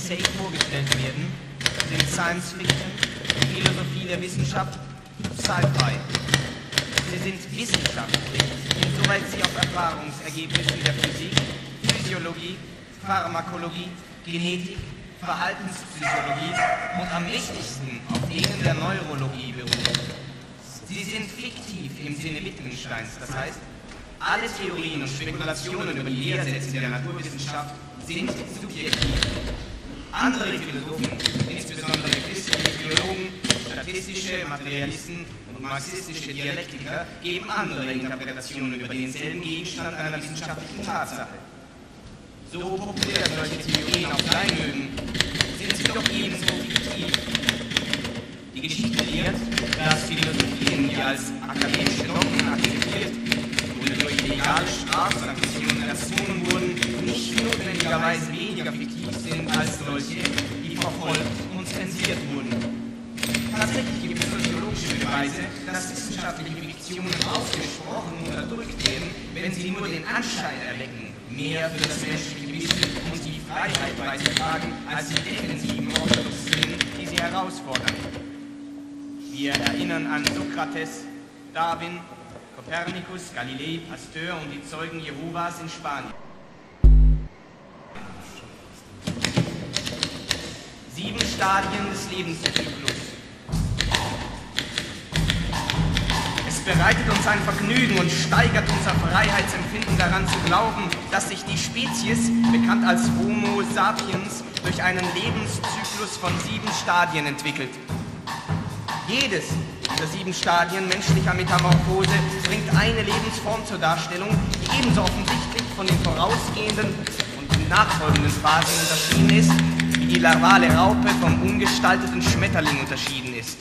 Essay vorgestellt werden, sind Science Fiction, Philosophie der Wissenschaft, Sci-Fi. Sie sind wissenschaftlich, insoweit sie auf Erfahrungsergebnissen der Physik, Physiologie, Pharmakologie, Genetik, Verhaltenspsychologie und am wichtigsten auf denen der Neurologie beruhen. Sie sind fiktiv im Sinne Wittgensteins, das heißt, alle Theorien und Spekulationen über die Lehrsätze der Naturwissenschaft sind subjektiv. Andere Philosophen, insbesondere christliche Theologen, statistische Materialisten und marxistische Dialektiker, geben andere Interpretationen über denselben Gegenstand einer wissenschaftlichen Tatsache. So populär solche Theorien auch sein mögen, sind sie doch ebenso fiktiv. Die Geschichte lehrt, dass Philosophien, die als akademische Dogmen akzeptiert oder durch legale Strafsanktionen erzwungen wurden, nicht notwendigerweise weniger fiktiv sind als solche, die verfolgt und zensiert wurden. Tatsächlich gibt es soziologische Beweise, dass wissenschaftliche Fiktionen ausgesprochen unterdrückt werden, wenn sie nur den Anschein erwecken, mehr für das menschliche Wissen und die Freiheit beizutragen, als die defensiven Orthodoxien, die sie herausfordern. Wir erinnern an Sokrates, Darwin, Kopernikus, Galilei, Pasteur und die Zeugen Jehovas in Spanien. 7 Stadien des Lebenszyklus. Es bereitet uns ein Vergnügen und steigert unser Freiheitsempfinden daran zu glauben, dass sich die Spezies, bekannt als Homo sapiens, durch einen Lebenszyklus von 7 Stadien entwickelt. Jedes dieser 7 Stadien menschlicher Metamorphose bringt eine Lebensform zur Darstellung, die ebenso offensichtlich von den vorausgehenden und den nachfolgenden Phasen unterschieden ist, wie die larvale Raupe vom ungestalteten Schmetterling unterschieden ist.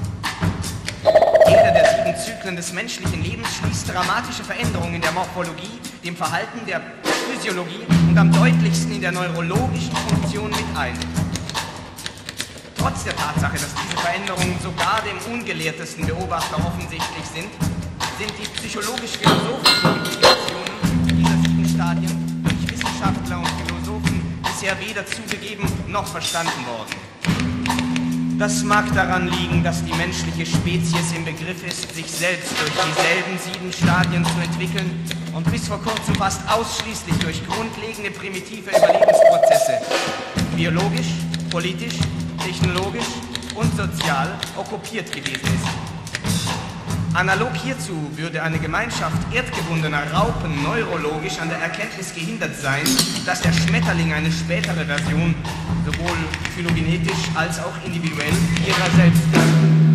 Jeder der 7 Zyklen des menschlichen Lebens schließt dramatische Veränderungen in der Morphologie, dem Verhalten, der Physiologie und am deutlichsten in der neurologischen Funktion mit ein. Trotz der Tatsache, dass diese Veränderungen sogar dem ungelehrtesten Beobachter offensichtlich sind, sind die psychologisch-philosophischen Implikationen dieser 7 Stadien durch Wissenschaftler und Philosophen bisher weder zugegeben noch verstanden worden. Das mag daran liegen, dass die menschliche Spezies im Begriff ist, sich selbst durch dieselben 7 Stadien zu entwickeln und bis vor kurzem fast ausschließlich durch grundlegende primitive Überlebensprozesse biologisch, politisch, technologisch und sozial okkupiert gewesen ist. Analog hierzu würde eine Gemeinschaft erdgebundener Raupen neurologisch an der Erkenntnis gehindert sein, dass der Schmetterling eine spätere Version sowohl phylogenetisch als auch individuell ihrer selbst ist.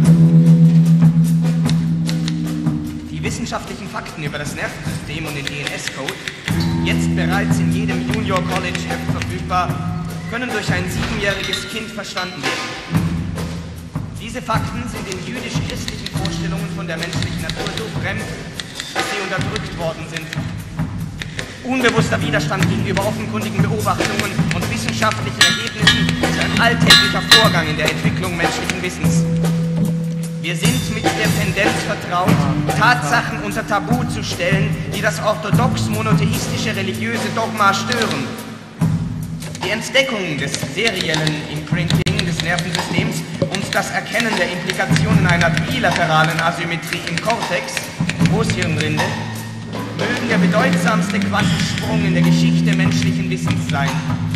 Die wissenschaftlichen Fakten über das Nervensystem und den DNS-Code, jetzt bereits in jedem Junior College Heft verfügbar, können durch ein 7-jähriges Kind verstanden werden. Diese Fakten sind den jüdisch-christlichen Vorstellungen von der menschlichen Natur so fremd, dass sie unterdrückt worden sind. Unbewusster Widerstand gegenüber offenkundigen Beobachtungen und wissenschaftlichen Ergebnissen ist ein alltäglicher Vorgang in der Entwicklung menschlichen Wissens. Wir sind mit der Tendenz vertraut, Tatsachen unter Tabu zu stellen, die das orthodox-monotheistische religiöse Dogma stören. Die Entdeckung des seriellen Imprinting des Nervensystems und das Erkennen der Implikationen einer bilateralen Asymmetrie im Kortex, Großhirnrinde, mögen der bedeutsamste Quantensprung in der Geschichte menschlichen Wissens sein.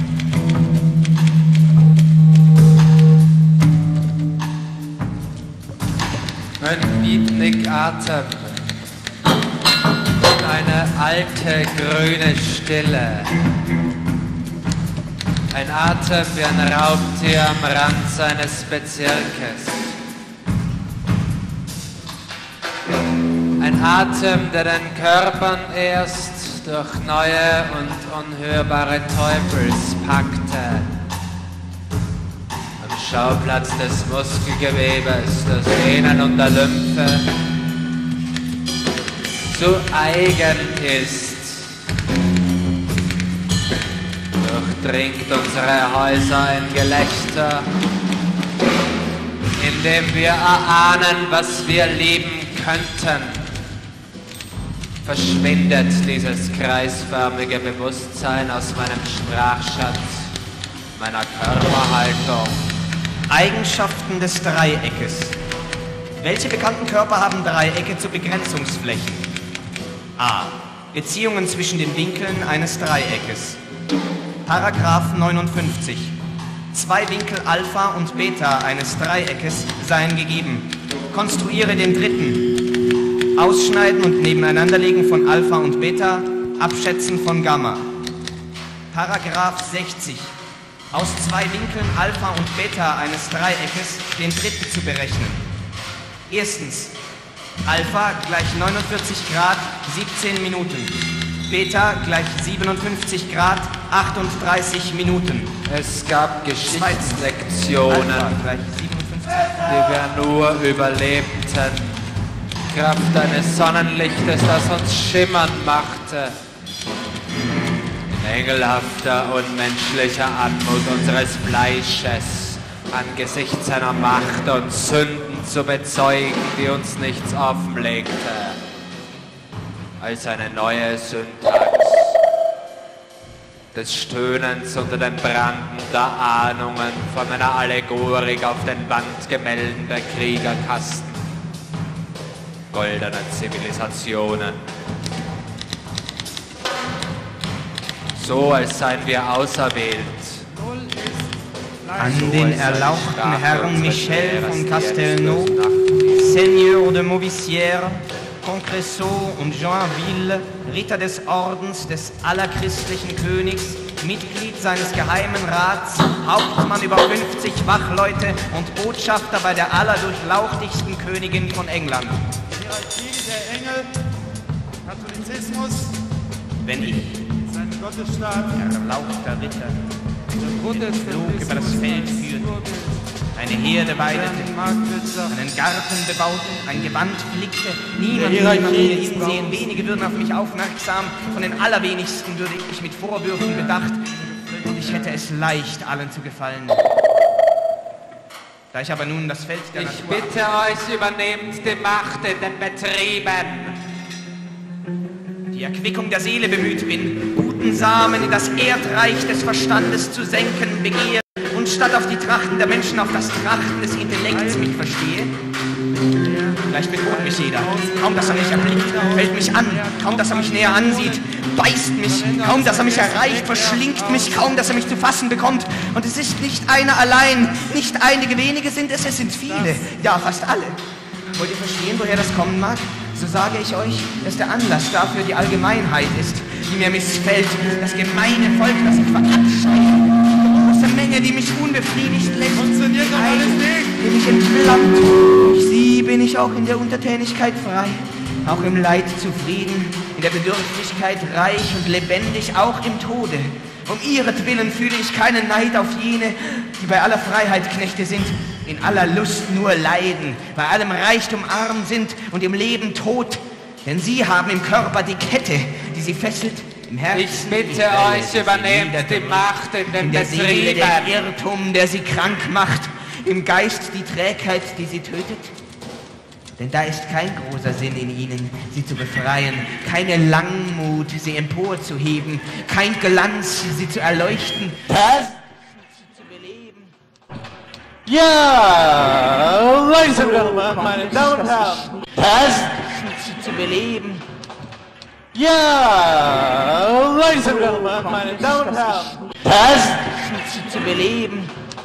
Ein Beatnik-Atem, eine alte grüne Stille. Ein Atem wie ein Raubtier am Rand seines Bezirkes. Ein Atem, der den Körpern erst durch neue und unhörbare Teufelspakte am Schauplatz des Muskelgewebes, der Sehnen und der Lymphe zu eigen ist. Durchdringt unsere Häuser in Gelächter, indem wir erahnen, was wir lieben könnten. Verschwindet dieses kreisförmige Bewusstsein aus meinem Sprachschatz meiner Körperhaltung. Eigenschaften des Dreieckes. Welche bekannten Körper haben Dreiecke zu Begrenzungsflächen? A. Beziehungen zwischen den Winkeln eines Dreieckes. Paragraph 59. Zwei Winkel Alpha und Beta eines Dreieckes seien gegeben. Konstruiere den dritten. Ausschneiden und nebeneinanderlegen von Alpha und Beta, abschätzen von Gamma. Paragraph 60. Aus zwei Winkeln Alpha und Beta eines Dreieckes den dritten zu berechnen. Erstens. Alpha gleich 49 Grad 17 Minuten. Beta gleich 57 Grad 38 Minuten. Es gab Geschichtslektionen, die wir nur überlebten. Kraft eines Sonnenlichtes, das uns schimmern machte. Engelhafter, unmenschlicher Anmut unseres Fleisches, angesichts seiner Macht und Sünden zu bezeugen, die uns nichts offenlegte, als eine neue Syntax des Stöhnens unter den Branden der Ahnungen von einer Allegorik auf den Wandgemälden der Kriegerkasten, goldener Zivilisationen. So, als seien wir auserwählt. An den erlauchten Herrn Michel von Castelnau, Seigneur de Mauvisière, Concresseau und Joinville, Ritter des Ordens des allerchristlichen Königs, Mitglied seines Geheimen Rats, Hauptmann über 50 Wachleute und Botschafter bei der allerdurchlauchtigsten Königin von England. Hierarchie der Engel, Katholizismus, Wenn ich, sein Gottesstaat, erlauchter Ritter, flog über das Feld führte, eine Herde weidete, einen Garten bebaute, ein Gewand flickte, niemand würde nach mir hinsehen, wenige würden auf mich aufmerksam, von den allerwenigsten würde ich mit Vorwürfen bedacht, und ich hätte es leicht, allen zu gefallen. Da ich aber nun das Feld der Ich Natur bitte euch, übernehmt die Macht in den Betrieben. die Erquickung der Seele bemüht bin, guten Samen in das Erdreich des Verstandes zu senken begehre und statt auf die Trachten der Menschen auf das Trachten des Intellekts mich verstehe. Gleich bedroht mich jeder, kaum dass er mich erblickt, fällt mich an, kaum dass er mich näher ansieht, beißt mich, kaum dass er mich erreicht, verschlingt mich, kaum dass er mich zu fassen bekommt. Und es ist nicht einer allein, nicht einige wenige sind es, es sind viele, ja fast alle. Wollt ihr verstehen, woher das kommen mag? So sage ich euch, dass der Anlass dafür die Allgemeinheit ist, die mir missfällt, das gemeine Volk, das ich verabscheue, die große Menge, die mich unbefriedigt lässt, Funktioniert doch alles nicht. die mich entflammt. Durch sie bin ich auch in der Untertänigkeit frei, auch im Leid zufrieden, in der Bedürftigkeit reich und lebendig, auch im Tode. Um ihretwillen fühle ich keinen Neid auf jene, die bei aller Freiheit Knechte sind, in aller Lust nur leiden, bei allem Reichtum arm sind und im Leben tot. Denn sie haben im Körper die Kette, die sie fesselt, im Herzen. Ich bitte euch, übernehmt die Macht in den in der Seele der Betrieben. Irrtum, der sie krank macht, im Geist die Trägheit, die sie tötet. Denn da ist kein großer Sinn in ihnen, sie zu befreien, keine Langmut, sie emporzuheben, kein Glanz, sie zu erleuchten, sie zu beleben. Ja, Ladies and Gentlemen, meine Damen und Herren, Sie zu beleben. ja, Ladies and Gentlemen, meine Damen und Herren, Sie zu beleben.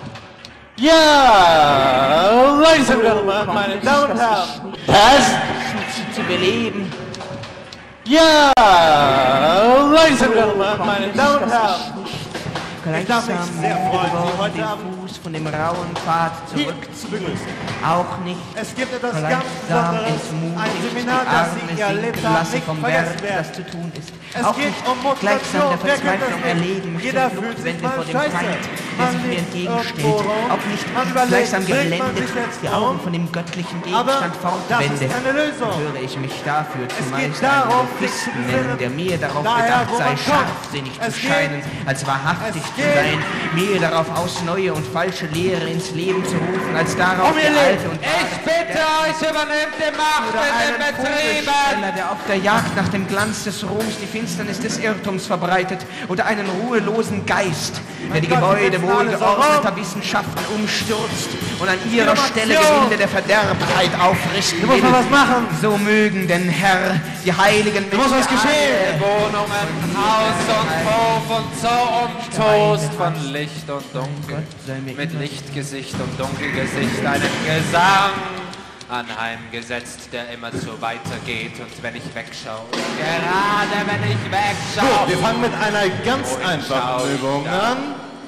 ja, Ladies and Gentlemen, meine Damen und Herren, Sie zu beleben. ja, Ladies and Gentlemen, meine Damen und Herren, ich darf mich sehr freuen, Sie heute den Abend Fuß von dem rauen Pfad hier zurück. zu begrüßen. Auch nicht Es gibt etwas ganz gleichsam Besonderes, entmutigt, ein die Seminar, das Arme Sie hier erlebt sinken haben, lassen nicht vom Werk, vergessen werden. das zu tun ist. Es Auch geht nicht um Motivation. gleichsam der Wer kennt das Verzweiflung nicht? erlegen mich Jeder zur fühlt sich Fluchtwende mal vor dem scheiße. Feind, der Man sich mir liegt entgegenstellt. irgendwo rum. Auch nicht Man überlegt, gleichsam bringt man geblendet, sich jetzt die um? Augen von dem göttlichen Aber Gegenstand das fortwende. ist keine Lösung. Höre ich mich dafür Es zumeist geht einen darum, sich Sophisten zu nennen, besinnen, der mir darauf daher, bedacht wo sei, man kommt. scharfsinnig zu Es geht- scheinen, als wahrhaftig es zu geht- sein, mir darauf aus, neue und falsche Lehre ins Leben zu rufen, als darauf Um die ihr Leben. alte und Ich bitte euch, übernehmt die Macht in den Betrieben. Schriftsteller, der auf der Jagd nach dem Glanz des Ruhms die Finsternis des Irrtums verbreitet, oder einen ruhelosen Geist, der die Gebäude wohlgeordneter Wissenschaften umstürzt und an ihrer Stelle Gebilde der Verderbtheit aufrichten will. Du musst mal was machen. So mögen denn, Herr, die heiligen Du musst was geschehen. Wohnungen, Haus und Hof und so umtost von Licht und Dunkel, mit Lichtgesicht und Dunkelgesicht einen Gesang anheimgesetzt, der immer so weitergeht, und wenn ich wegschaue, gerade wenn ich wegschaue. Gut, wir fangen mit einer ganz einfachen Übung an.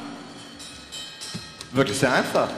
Wirklich sehr einfach.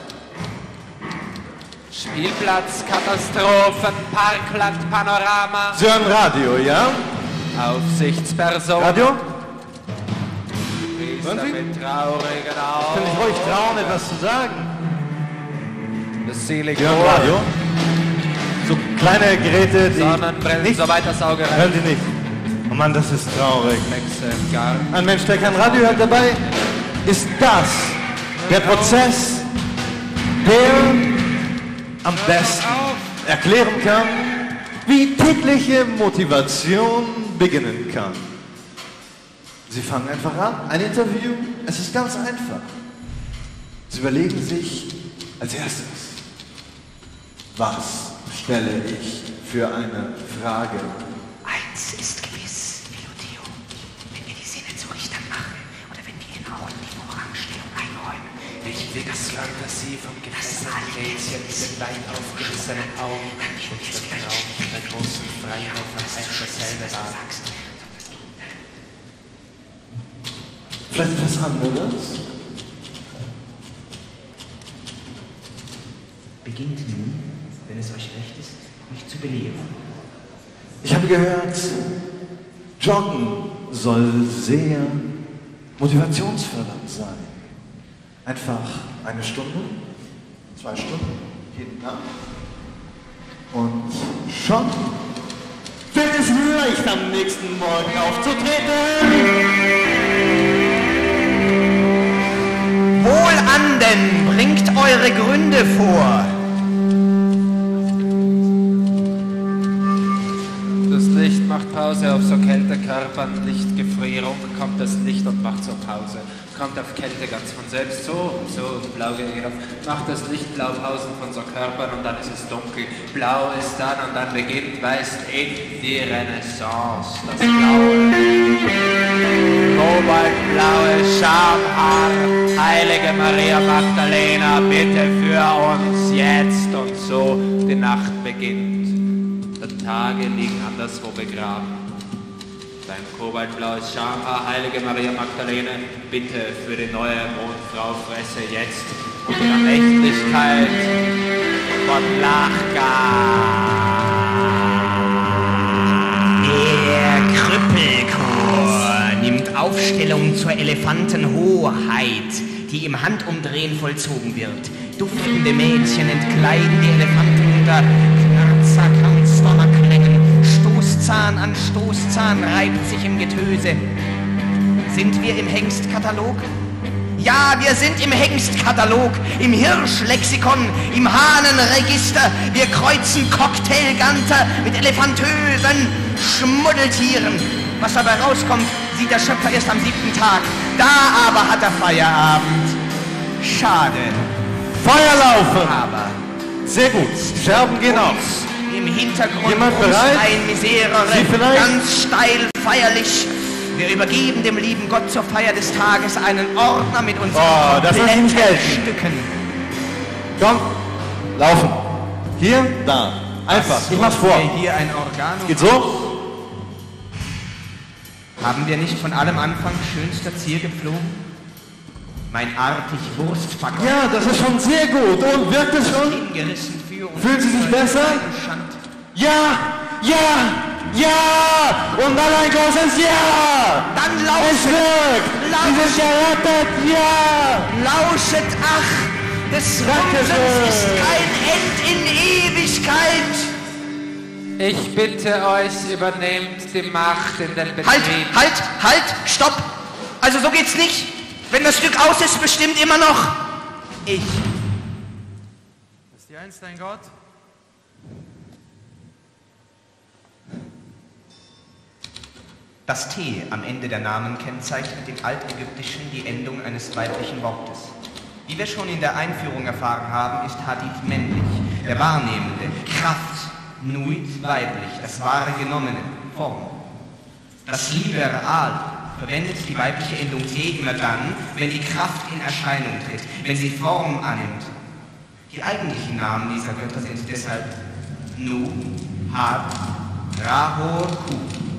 Spielplatz, Katastrophen, Parkland, Panorama. Sie hören Radio, ja? Aufsichtsperson. Radio? Priester Hören Sie? mit traurigen Augen. Kann ich ruhig trauen, etwas zu sagen? Das Sie hören Silikon. Radio? So kleine Geräte, die Sonnenbrillen, nicht... soweit das Auge reicht. Hören Sie nicht. Oh Mann, das ist traurig. Gar. Ein Mensch, der kein Radio hört dabei, ist das der Prozess, der am besten erklären kann, wie tägliche Motivation beginnen kann. Sie fangen einfach an, ein Interview, es ist ganz einfach. Sie überlegen sich als erstes, was stelle ich für eine Frage? Eins ist gewiss, Melodeo, wenn wir die Sinne zu Richtern machen oder wenn wir in Augen die Vorrangstellung einräumen, Ich will das Fantasie vom gefesselten Mädchen mit den weit aufgerissenen Augen und der Traum der großen Freiheit von ein dasselbe war. Vielleicht etwas anderes? beginnt nun, wenn es euch recht ist, mich zu belehren. Ich habe gehört, Joggen soll sehr motivationsfördernd sein. Einfach eine Stunde, 2 Stunden, jeden Tag. Und schon wird es leicht, am nächsten Morgen aufzutreten. Wohlanden, bringt eure Gründe vor. Das Licht macht Pause auf so Kältekörpern, Lichtgefrierung, kommt das Licht und macht so Pause. Kommt auf Kälte ganz von selbst, so und so und blau geht auf. Macht das Licht Blaupausen von so Körpern und dann ist es dunkel. Blau ist dann und dann beginnt, weißt die Renaissance, das Blaue. Kobaltblaue Schamhaar, heilige Maria Magdalena, bitte für uns jetzt und so. Die Nacht beginnt, die Tage liegen anderswo begraben. Dein kobaltblaues Schamhaar, heilige Maria Magdalena, bitte für die neue Mondfrau Fresse jetzt unter der Nächtlichkeit von Lachgar. Der Krüppelchor nimmt Aufstellung zur Elefantenhoheit, die im Handumdrehen vollzogen wird. Duftende Mädchen entkleiden die Elefanten unter Knarzer-Kampfstormerklängen. Stoßzahn an Stoßzahn reibt sich im Getöse. Sind wir im Hengstkatalog? Ja, wir sind im Hengstkatalog, im Hirschlexikon, im Hahnenregister. Wir kreuzen Cocktailganter mit elefantösen Schmuddeltieren. Was dabei rauskommt, sieht der Schöpfer erst am 7. Tag. Da aber hat er Feierabend. Schade. Feuer laufen! Aber Sehr gut. Scherben gehen aus. im Hintergrund Jemand brumst bereit? ein Miserere, Sie vielleicht? ganz steil, feierlich. Wir übergeben dem lieben Gott zur Feier des Tages einen Ordner mit unseren Oh, das lass ich nicht gelten. Stücken. Komm, laufen. Hier, da. Einfach. Ich mach's vor. Hier ein Organ. Geht so? Haben wir nicht von allem Anfang schönster Ziel geflogen? Mein artig Wurstpacker. Ja, das ist schon sehr gut. Und wirkt es schon? Hingerissen für uns. Fühlen Sie sich besser? Ja, ja, ja. Und dann ein großes Ja. Dann Es lauschet, wirkt. Sie sind gerettet. Ja. lauschet, ach, des Rümpfens ist kein End in Ewigkeit. Ich bitte euch, übernehmt die Macht in den Betrieb. Halt, stopp. Also so geht's nicht. Wenn das Stück aus ist, bestimmt immer noch ich. Ist die Eins dein Gott? Das T am Ende der Namen kennzeichnet im Altägyptischen die Endung eines weiblichen Wortes. Wie wir schon in der Einführung erfahren haben, ist Hadith männlich, der Wahrnehmende, Kraft, Nuit weiblich, das wahre Genommene, Form. Das Liberal verwendet die weibliche Endung T immer dann, wenn die Kraft in Erscheinung tritt, wenn sie Form annimmt. Die eigentlichen Namen dieser Götter sind deshalb Nu, Had, Ra, Hor, Ku.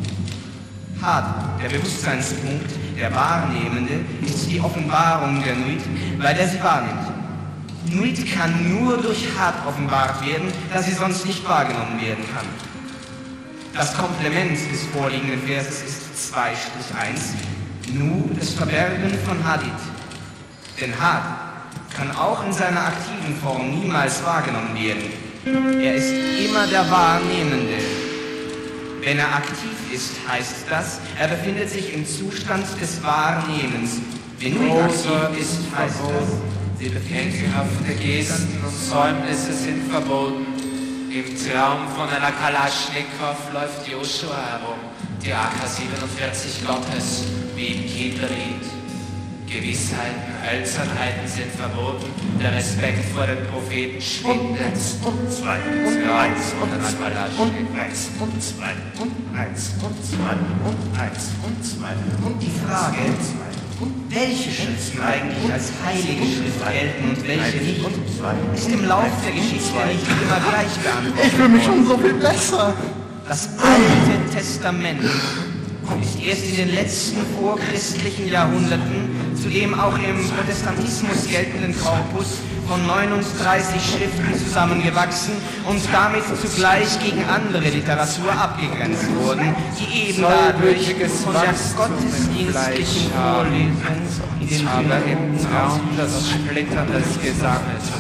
Had, der Bewusstseinspunkt, der Wahrnehmende, ist die Offenbarung der Nuit, weil er sie wahrnimmt. Nuit kann nur durch Had offenbart werden, da sie sonst nicht wahrgenommen werden kann. Das Komplement des vorliegenden Verses ist 2-1, Nu, das Verbergen von Hadith. Denn Had kann auch in seiner aktiven Form niemals wahrgenommen werden. Er ist immer der Wahrnehmende. Wenn er aktiv ist, heißt das, er befindet sich im Zustand des Wahrnehmens. Wenn Nuit aktiv ist, heißt das, ekelhafte Gesten und Säumnisse sind verboten. Im Traum von einer Kalaschnikow läuft Joshua herum, die AK-47 Gottes, wie im Kinderlied. Gewissheiten, Hölzernheiten sind verboten, der Respekt vor den Propheten schwindet. Und 2 und 1 und 2 und 1 und 2 und 1 und 2 und 1 und 2 und die Frage, welche Schriften eigentlich als heilige Schrift gelten und welche nicht, ist im Lauf der Geschichte nicht immer gleich beantwortet. ich fühle mich schon so viel besser. Das Alte Testament ist erst in den letzten vorchristlichen Jahrhunderten zu dem auch im Protestantismus geltenden Korpus von 39 Schriften zusammengewachsen und damit zugleich gegen andere Literatur abgegrenzt wurden, die eben dadurch von der gottesdienstlichen Vorlesung in den Aber im Traum das Splittern des Gesanges.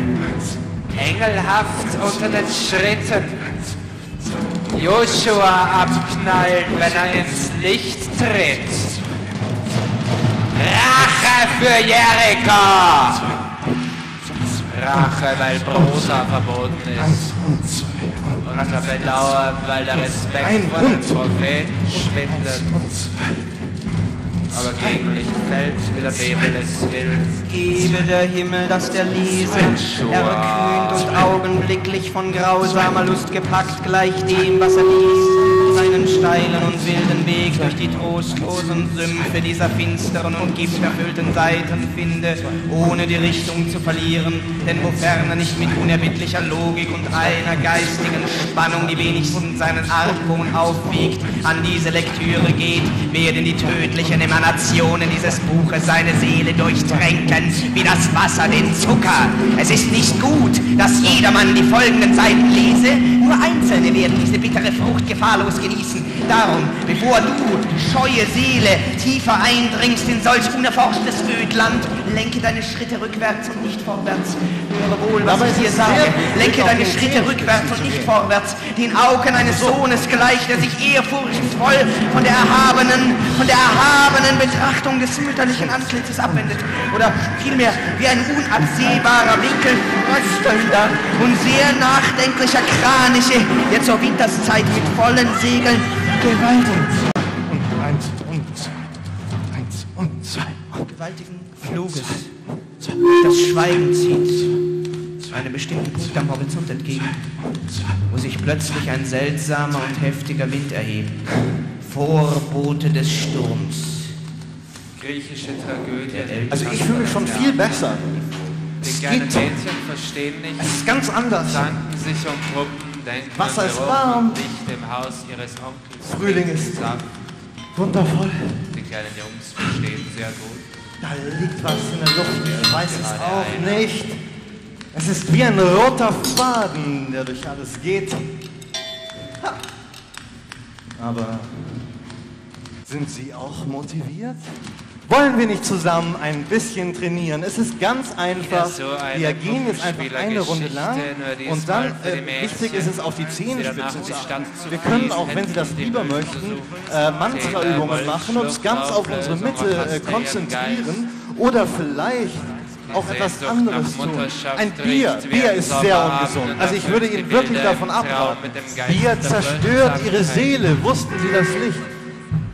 Engelhaft unter den Schritten. Joshua abknallt, wenn er ins Licht tritt. Rache für Jericho! Rache, weil Prosa verboten ist. Und Bedauern, weil der Respekt vor den Propheten schwindet. Aber gegen Licht fällt, wie der Bebel es will. Gebe der Himmel, dass der Leser, erkühnt und augenblicklich von grausamer Lust gepackt, gleich dem, was er liest, seinen steilen und wilden Weg durch die trostlosen Sümpfe dieser finsteren und gifterfüllten Seiten finde, ohne die Richtung zu verlieren, denn wofern er nicht mit unerbittlicher Logik und einer geistigen Spannung, die wenigstens seinen Argwohn aufwiegt, an diese Lektüre geht, werden die tödlichen Emanationen dieses Buches seine Seele durchtränken, wie das Wasser den Zucker. Es ist nicht gut, dass jedermann die folgenden Seiten lese, nur Einzelne werden diese bittere Frucht gefahrlos genießen. Darum, bevor du, scheue Seele, tiefer eindringst in solch unerforschtes Ödland, lenke deine Schritte rückwärts und nicht vorwärts. Höre wohl, was ich dir sage. Lenke deine Schritte rückwärts und nicht vorwärts. Den Augen eines Sohnes gleich, der sich ehrfurchtsvoll von der erhabenen Betrachtung des mütterlichen Antlitzes abwendet. Oder vielmehr wie ein unabsehbarer Winkel fröstelnder und sehr nachdenklicher Kraniche, der zur Winterszeit mit vollen Segeln gewaltig Und 1 und 2, 1 und 2 gewaltigen Fluges das Schweigen zieht, einem bestimmten Punkt am Horizont entgegen, wo sich plötzlich ein seltsamer und heftiger Wind erhebt, Vorbote des Sturms. Griechische Tragödie. Also ich fühle mich schon viel besser. Die kleinen Mädchen verstehen nicht, Es ist ganz anders. zanken sich um Truppen, denken Wasser an ist Geruch warm. und Licht im Haus ihres Onkels. Frühling ist Saft. wundervoll. Die kleinen Jungs verstehen sehr gut. Da liegt was in der Luft. Ich weiß es auch nicht. Es ist wie ein roter Faden, der durch alles geht. Ha. Aber sind Sie auch motiviert? Wollen wir nicht zusammen ein bisschen trainieren? Es ist ganz einfach. So eine Wir gehen jetzt einfach eine Runde lang Puppenspielergeschichte, nur und dann, diesmal für die wichtig ist es, auf die Mädchen, die danach Zehenspitzen in die zu Stadt achten. zu Wir können fließen, auch, wenn Sie das hätten lieber die möchten, Bösen Mantra-Übungen machen und uns ganz auf unsere Mitte konzentrieren oder vielleicht auch etwas anderes tun. Ein Bier. Bier ist sehr ungesund. Also ich würde Ihnen wirklich davon abraten. Bier zerstört Ihre Seele. Wussten Sie das nicht?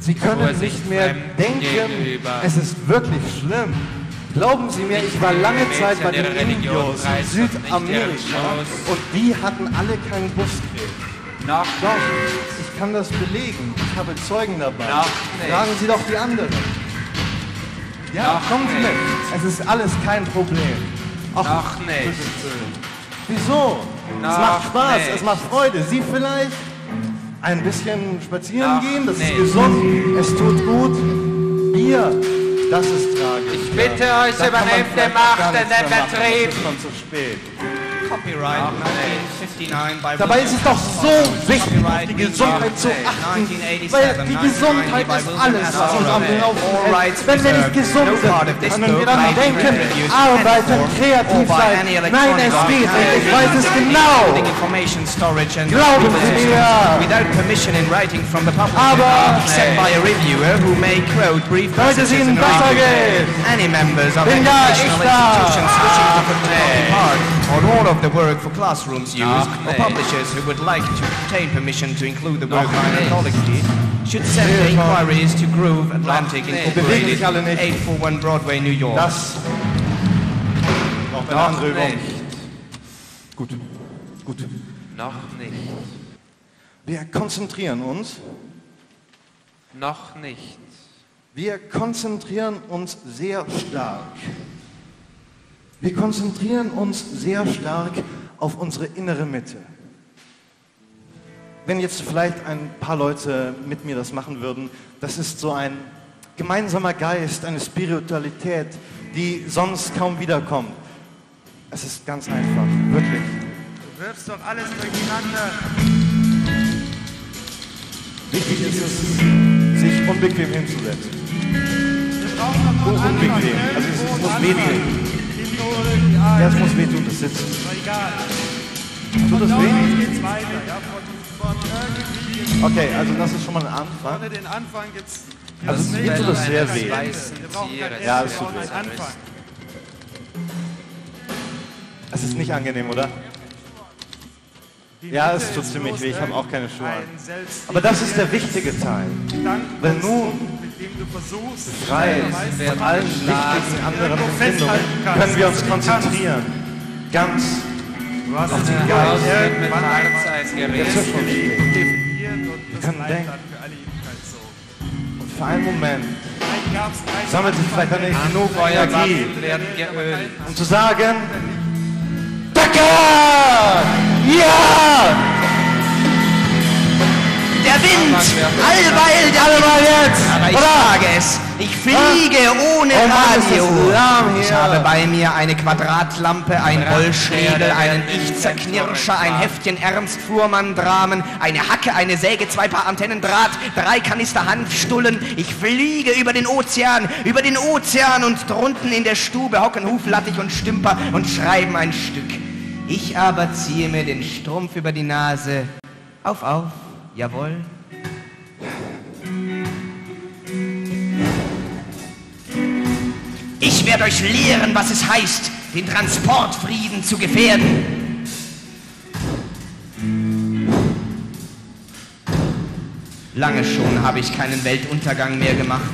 Sie können nicht mehr denken, es ist wirklich schlimm. Glauben Sie mir, ich war lange Zeit bei den Indios in Südamerika und die hatten alle keinen Brustkrebs. Doch, ich kann das belegen. Ich habe Zeugen dabei. Fragen Sie doch die anderen. Ja, kommen Sie mit. Es ist alles kein Problem. Ach, Noch nicht. Wieso? Es Noch macht Spaß, nicht. es macht Freude. Sie vielleicht ein bisschen spazieren Noch gehen, das nicht. ist gesund, es tut gut. Ihr, das ist tragisch. Ich bitte euch, Da kann man übernehmt die vielleicht Macht gar in nichts den mehr machen. Betrieb. Es ist schon zu spät. Copyright 1959 by Dabei ist es doch so wichtig, auf die Gesundheit zu achten, weil die Gesundheit ist alles, was uns am Laufen hält. Wenn wir nicht gesund sind, können wir dann denken, arbeiten, kreativ sein. Nein, es geht nicht, ich weiß es genau. Glauben Sie mir. Without permission in writing from the public, Aber except by a reviewer who may quote brief Damit es passages Ihnen in a besser review. geht. Any members of Bin ja educational ich da. institutions wishing to put the copy part on all of the work for classrooms use, or nee. publishers who would like to obtain permission to include the work in an anthology, should send their inquiries to Groove Atlantic Bewegen sich alle Incorporated, nicht. 841 Broadway, New York. Das braucht eine andere Übung. Gut. Noch nicht. Wir konzentrieren uns. Noch nicht. Wir konzentrieren uns sehr stark. Wir konzentrieren uns sehr stark auf unsere innere Mitte. Wenn jetzt vielleicht ein paar Leute mit mir das machen würden, das ist so ein gemeinsamer Geist, eine Spiritualität, die sonst kaum wiederkommt. Es ist ganz einfach, wirklich. Du wirfst doch alles durcheinander. Wichtig ist es, sich unbequem hinzusetzen. Wir brauchen noch mal Unbequem, also es muss wehtun. Ja, es muss wehtun, das Sitzen. Egal. Tut das Von weh? dort aus geht's weiter. Ja, von irgendwie. Okay, also das ist schon mal ein Anfang. Ohne den Anfang geht's. Also mir tut das sehr weh. Wir brauchen kein Ende, Ja, wir es tut brauchen weh. einen Anfang. Es ist nicht angenehm, oder? Die Ja, Mitte es tut ist ziemlich bloß weh, ich habe auch keine Schuhe an. ein selbst- Aber das ist der wichtige Teil. Wenn nun mit dem du versuchst, frei von allen wichtigen anderen Empfindungen, können wir uns konzentrieren. Ganz du hast auf es den ja Geist, Mit irgendwann der Hartzeitgerät. zwischen uns steht. definiert und das können bleibt denken. dann für alle Ewigkeit so. Und für einen Moment Ein Gab's keinen sammelt sich vielleicht dann nicht genug Energie, Feuerwaffen werden geölt. um zu sagen, Danke! Ja! Der Wind, allweil der Alle mal jetzt! Aber ich Oder? sage es, ich fliege ohne Oh Mann, ist das Radio. lahm hier. Ich habe bei mir eine Quadratlampe, ein Rollschlägel, einen Ich-Zerknirscher, ein Heftchen Ernst Fuhrmann-Dramen, eine Hacke, eine Säge, 2 Paar Antennendraht, 3 Kanister Hanfstullen. Ich fliege über den Ozean und drunten in der Stube hocken Huflattich und Stümper und schreiben ein Stück. Ich aber ziehe mir den Strumpf über die Nase. Auf, jawohl. Ich werde euch lehren, was es heißt, den Transportfrieden zu gefährden. Lange schon habe ich keinen Weltuntergang mehr gemacht.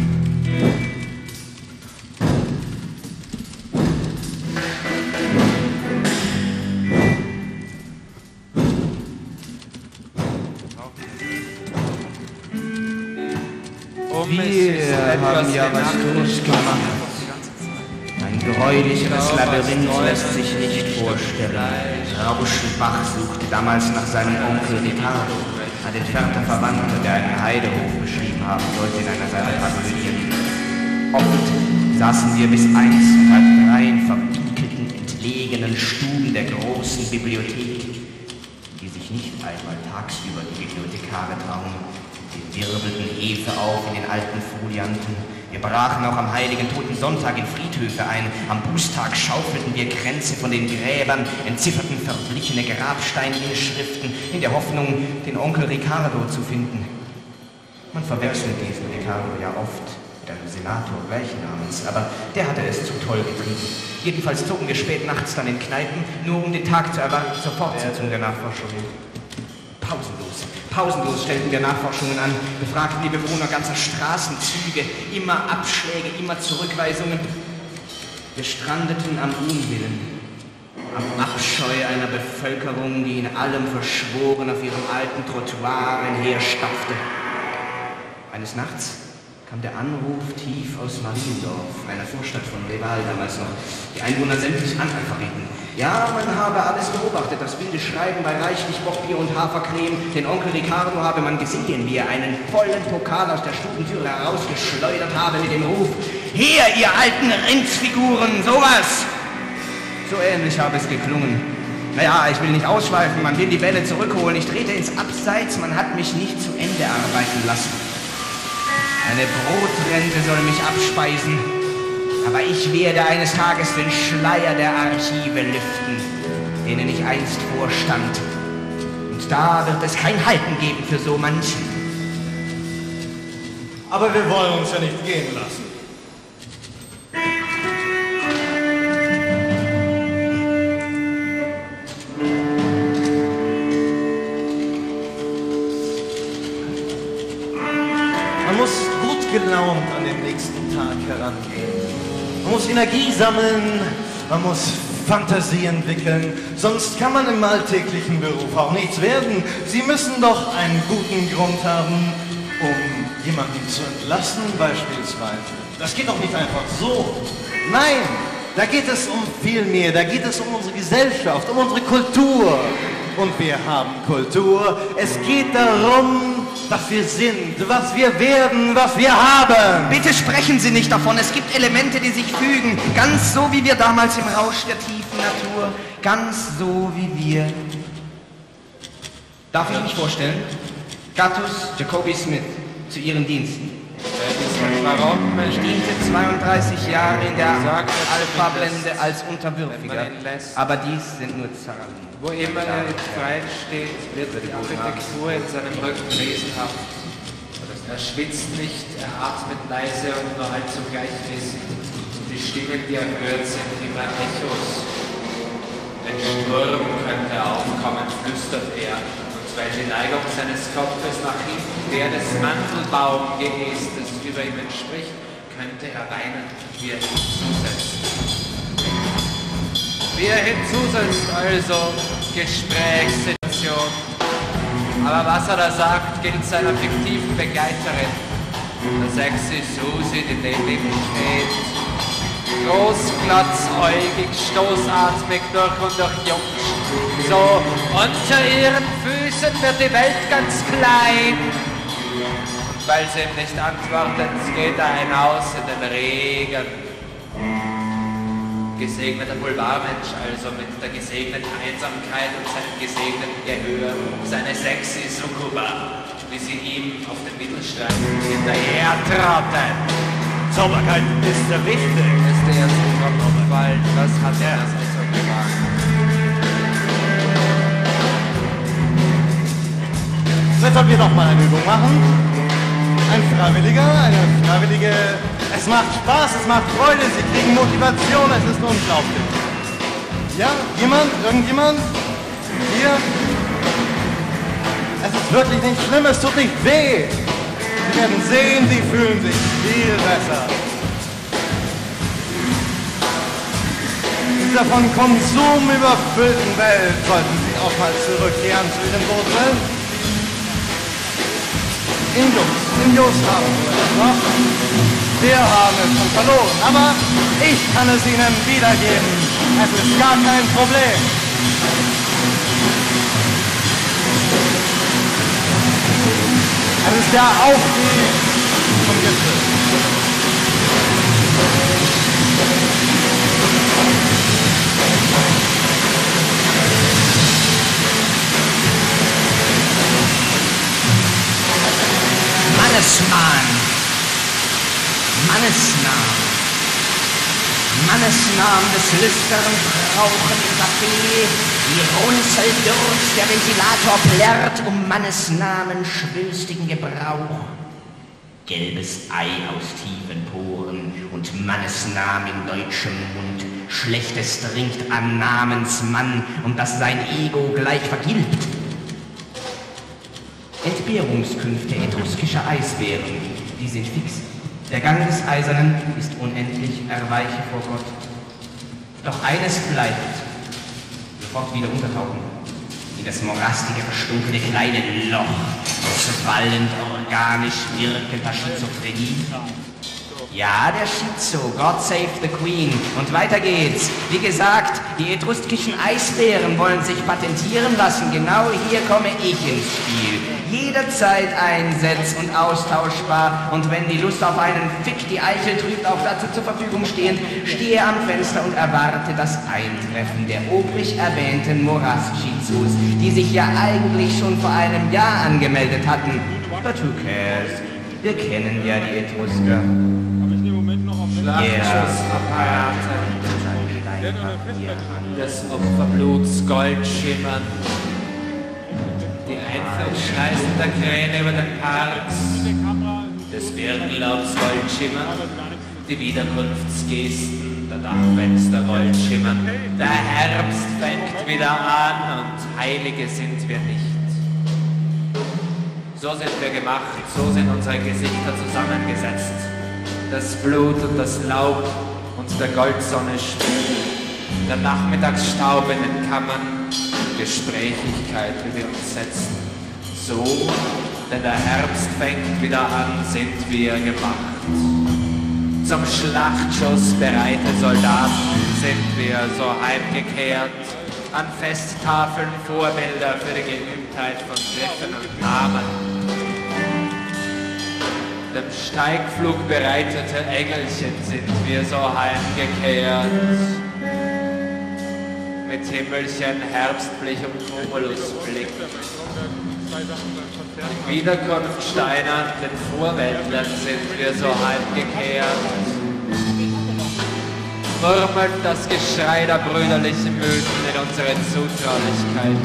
Wir haben ja was durchgemacht. Ein gräulicheres Labyrinth lässt sich nicht vorstellen. Rauschenbach suchte damals nach seinem Onkel Ricardo, ein entfernter Verwandter, der einen Heidehof beschrieben haben sollte in einer seiner Tragödien. Oft saßen wir bis 1 und halb 3 in verwinkelten, entlegenen Stuben der großen Bibliothek, die sich nicht einmal tagsüber die Bibliothekare trauen. Wir wirbelten Hefe auf in den alten Folianten. Wir brachen auch am heiligen Toten Sonntag in Friedhöfe ein. Am Bußtag schaufelten wir Kränze von den Gräbern, entzifferten verblichene Grabsteininschriften in der Hoffnung, den Onkel Ricardo zu finden. Man verwechselt diesen Ricardo ja oft mit einem Senator gleichen Namens, aber der hatte es zu toll getrieben. Jedenfalls zogen wir spät nachts dann in Kneipen, nur um den Tag zu erwarten zur Fortsetzung der Nachforschungen. Pausenlos stellten wir Nachforschungen an, befragten die Bewohner ganzer Straßenzüge, immer Abschläge, immer Zurückweisungen. Wir strandeten am Unwillen, am Abscheu einer Bevölkerung, die in allem verschworen auf ihrem alten Trottoir einherstapfte. Eines Nachts kam der Anruf tief aus Mariendorf, einer Vorstadt von Reval damals noch. Die Einwohner sämtlich Analphabeten. Ja, man habe alles beobachtet, das wilde Schreiben bei reichlich Bockbier und Hafercreme. Den Onkel Ricardo habe man gesehen, wie er einen vollen Pokal aus der Stubentür herausgeschleudert habe mit dem Ruf: Her, ihr alten Rindsfiguren, sowas! So ähnlich habe es geklungen. Naja, ich will nicht ausschweifen, man will die Bälle zurückholen. Ich trete ins Abseits, man hat mich nicht zu Ende arbeiten lassen. Eine Brotrente soll mich abspeisen, aber ich werde eines Tages den Schleier der Archive lüften, denen ich einst vorstand. Und da wird es kein Halten geben für so manchen. Aber wir wollen uns ja nicht gehen lassen. Man muss gut gelaunt an den nächsten Tag herangehen. Man muss Energie sammeln, man muss Fantasie entwickeln, sonst kann man im alltäglichen Beruf auch nichts werden. Sie müssen doch einen guten Grund haben, um jemanden zu entlassen beispielsweise. Das geht doch nicht einfach so. Nein, da geht es um viel mehr, da geht es um unsere Gesellschaft, um unsere Kultur. Und wir haben Kultur. Es geht darum, was wir sind, was wir werden, was wir haben. Bitte sprechen Sie nicht davon. Es gibt Elemente, die sich fügen. Ganz so wie wir damals im Rausch der tiefen Natur. Ganz so wie wir. Darf ich mich vorstellen? Gattus Jacobi Smith, zu Ihren Diensten. Ich diente 32 Jahre in der Alpha-Blende als Unterwürfiger. Aber dies sind nur Zahlen. Wo immer er im Freien steht, wird die Architektur in seinem Rücken riesenhaft. Er schwitzt nicht, er atmet leise und nur allzu gleichmäßig. Und die Stimmen, die er hört, sind immer Echos. Ein Sturm könnte aufkommen, flüstert er. Und weil die Neigung seines Kopfes nach hinten der des Mandelbaumgeästes über ihm entspricht, könnte er weinen, wie er hinzusetzt. Wie er hinzusetzt, also Gesprächssituation. Aber was er da sagt, gilt seiner fiktiven Begleiterin, der sexy Susi, die neben ihm steht. Groß, glatzäugig, stoßatmig, durch und durch jung. So, unter ihren Füßen wird die Welt ganz klein. Und weil sie ihm nicht antwortet, geht er hinaus in den Regen. Gesegneter Boulevardmensch, also mit der gesegneten Einsamkeit und seinem gesegneten Gehör, seine sexy Succuba, wie sie ihm auf den Mittelstreifen hinterher trotten. Sauberkeit ist sehr wichtig. Ist der erste Tropfen gefallen, was hat er das also gemacht? Jetzt sollen wir noch mal eine Übung machen. Ein Freiwilliger, eine Freiwillige. Es macht Spaß, es macht Freude, Sie kriegen Motivation, es ist unglaublich. Ja, jemand? Irgendjemand? Hier? Es ist wirklich nicht schlimm, es tut nicht weh. Sie werden sehen, Sie fühlen sich viel besser. In dieser von Konsum überfüllten Welt sollten Sie auch mal zurückkehren zu Ihren Wurzeln. Indios haben wir es noch. Wir haben es schon verloren, aber ich kann es Ihnen wiedergeben. Es ist gar kein Problem. Es ist der Aufstieg zum Gipfel. Mannesnamen des lüsternen Rauchen im Café, die Runzeldurst, der Ventilator plärrt um Mannesnamen schwülstigen Gebrauch. Gelbes Ei aus tiefen Poren und Mannesnamen in deutschem Mund. Schlechtes dringt an Namensmann, um das sein Ego gleich vergilbt. Entbehrungskünfte etruskischer Eisbären, die sind fix. Der Gang des Eisernen ist unendlich, erweiche vor Gott. Doch eines bleibt, sofort wieder untertauchen, in das morastige, verstunkene kleine Loch, schwallend, organisch wirkender Schizophrenie. Ja, der Schizo, God save the Queen. Und weiter geht's. Wie gesagt, die etruskischen Eisbären wollen sich patentieren lassen. Genau hier komme ich ins Spiel. Jederzeit einsetz- und austauschbar. Und wenn die Lust auf einen Fick die Eichel trübt, auch dazu zur Verfügung stehend, stehe am Fenster und erwarte das Eintreffen der obrig erwähnten Morast-Schizos, die sich ja eigentlich schon vor einem Jahr angemeldet hatten. But who cares? Wir kennen ja die Etrusker. Schlachtschussapparate, des Opferbluts Gold schimmern, die Einflussschneisen der Kräne über den Parks, des Birkenlaubs Gold schimmern, die Wiederkunftsgesten der Dachfenster Gold schimmern. Der Herbst fängt wieder an und Heilige sind wir nicht. So sind wir gemacht, so sind unsere Gesichter zusammengesetzt. Das Blut und das Laub und der Goldsonne schwimmen, der Nachmittagsstaub in den Kammern, Gesprächigkeit, wie wir uns setzen. So, denn der Herbst fängt wieder an, sind wir gemacht. Zum Schlachtschuss bereite Soldaten sind wir so heimgekehrt, an Festtafeln Vorbilder für die Geübtheit von Griffen und Namen. Dem Steigflug bereitete Engelchen sind wir so heimgekehrt. Mit Himmelchen, Herbstblick und Cumulusblick. In Wiederkunft steinernden Vorwäldlern sind wir so heimgekehrt. Murmelt das Geschrei der brüderlichen Mythen in unsere Zutraulichkeit.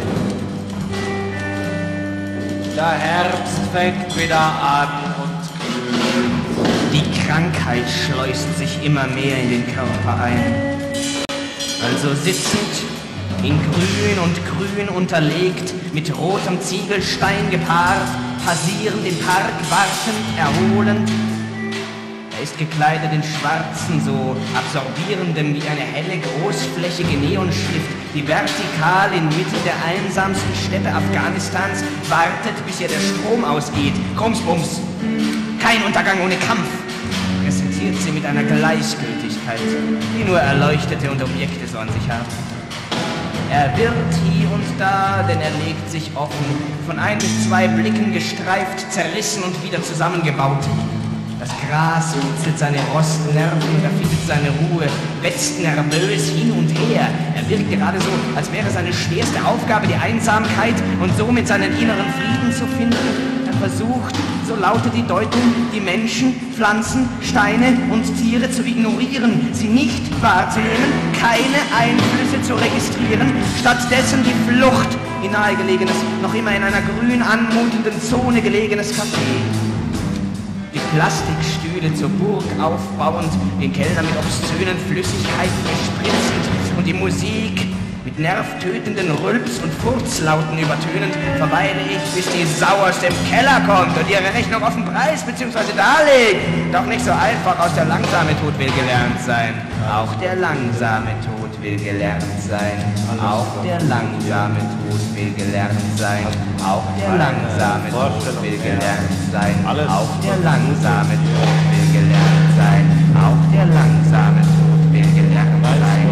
Der Herbst fängt wieder an und kühlt. Die Krankheit schleust sich immer mehr in den Körper ein. Also sitzend, in Grün und Grün unterlegt, mit rotem Ziegelstein gepaart, passieren den Park wartend, erholend. Er ist gekleidet in schwarzen, so absorbierendem wie eine helle, großflächige Neonschrift, die vertikal inmitten der einsamsten Steppe Afghanistans wartet, bis ihr der Strom ausgeht. Krumsbums, kein Untergang ohne Kampf, präsentiert sie mit einer Gleichgültigkeit, die nur Erleuchtete und Objekte so an sich haben. Er wird hier und da, denn er legt sich offen, von 1 bis 2 Blicken gestreift, zerrissen und wieder zusammengebaut. Das Gras runzelt seine Rostnerven und er findet seine Ruhe, wetzt nervös hin und her. Er wirkt gerade so, als wäre seine schwerste Aufgabe die Einsamkeit und somit seinen inneren Frieden zu finden. Er versucht, so lautet die Deutung, die Menschen, Pflanzen, Steine und Tiere zu ignorieren, sie nicht wahrzunehmen, keine Einflüsse zu registrieren, stattdessen die Flucht in nahegelegenes, noch immer in einer grün anmutenden Zone gelegenes Café. Die Plastikstühle zur Burg aufbauend, den Kellner mit obszönen Flüssigkeiten bespritzend und die Musik mit nervtötenden Rülps- und Furzlauten übertönend, verweile ich, bis die Sau aus dem Keller kommt und ihre Rechnung auf den Preis bzw. darlegt. Doch nicht so einfach, aus der langsame Tod will gelernt sein. Auch der langsame Tod will gelernt sein. Auch der langsame Tod will gelernt sein. Auch der langsame Tod will gelernt sein. Auch der langsame Tod will gelernt sein. Auch der langsame Tod will gelernt sein.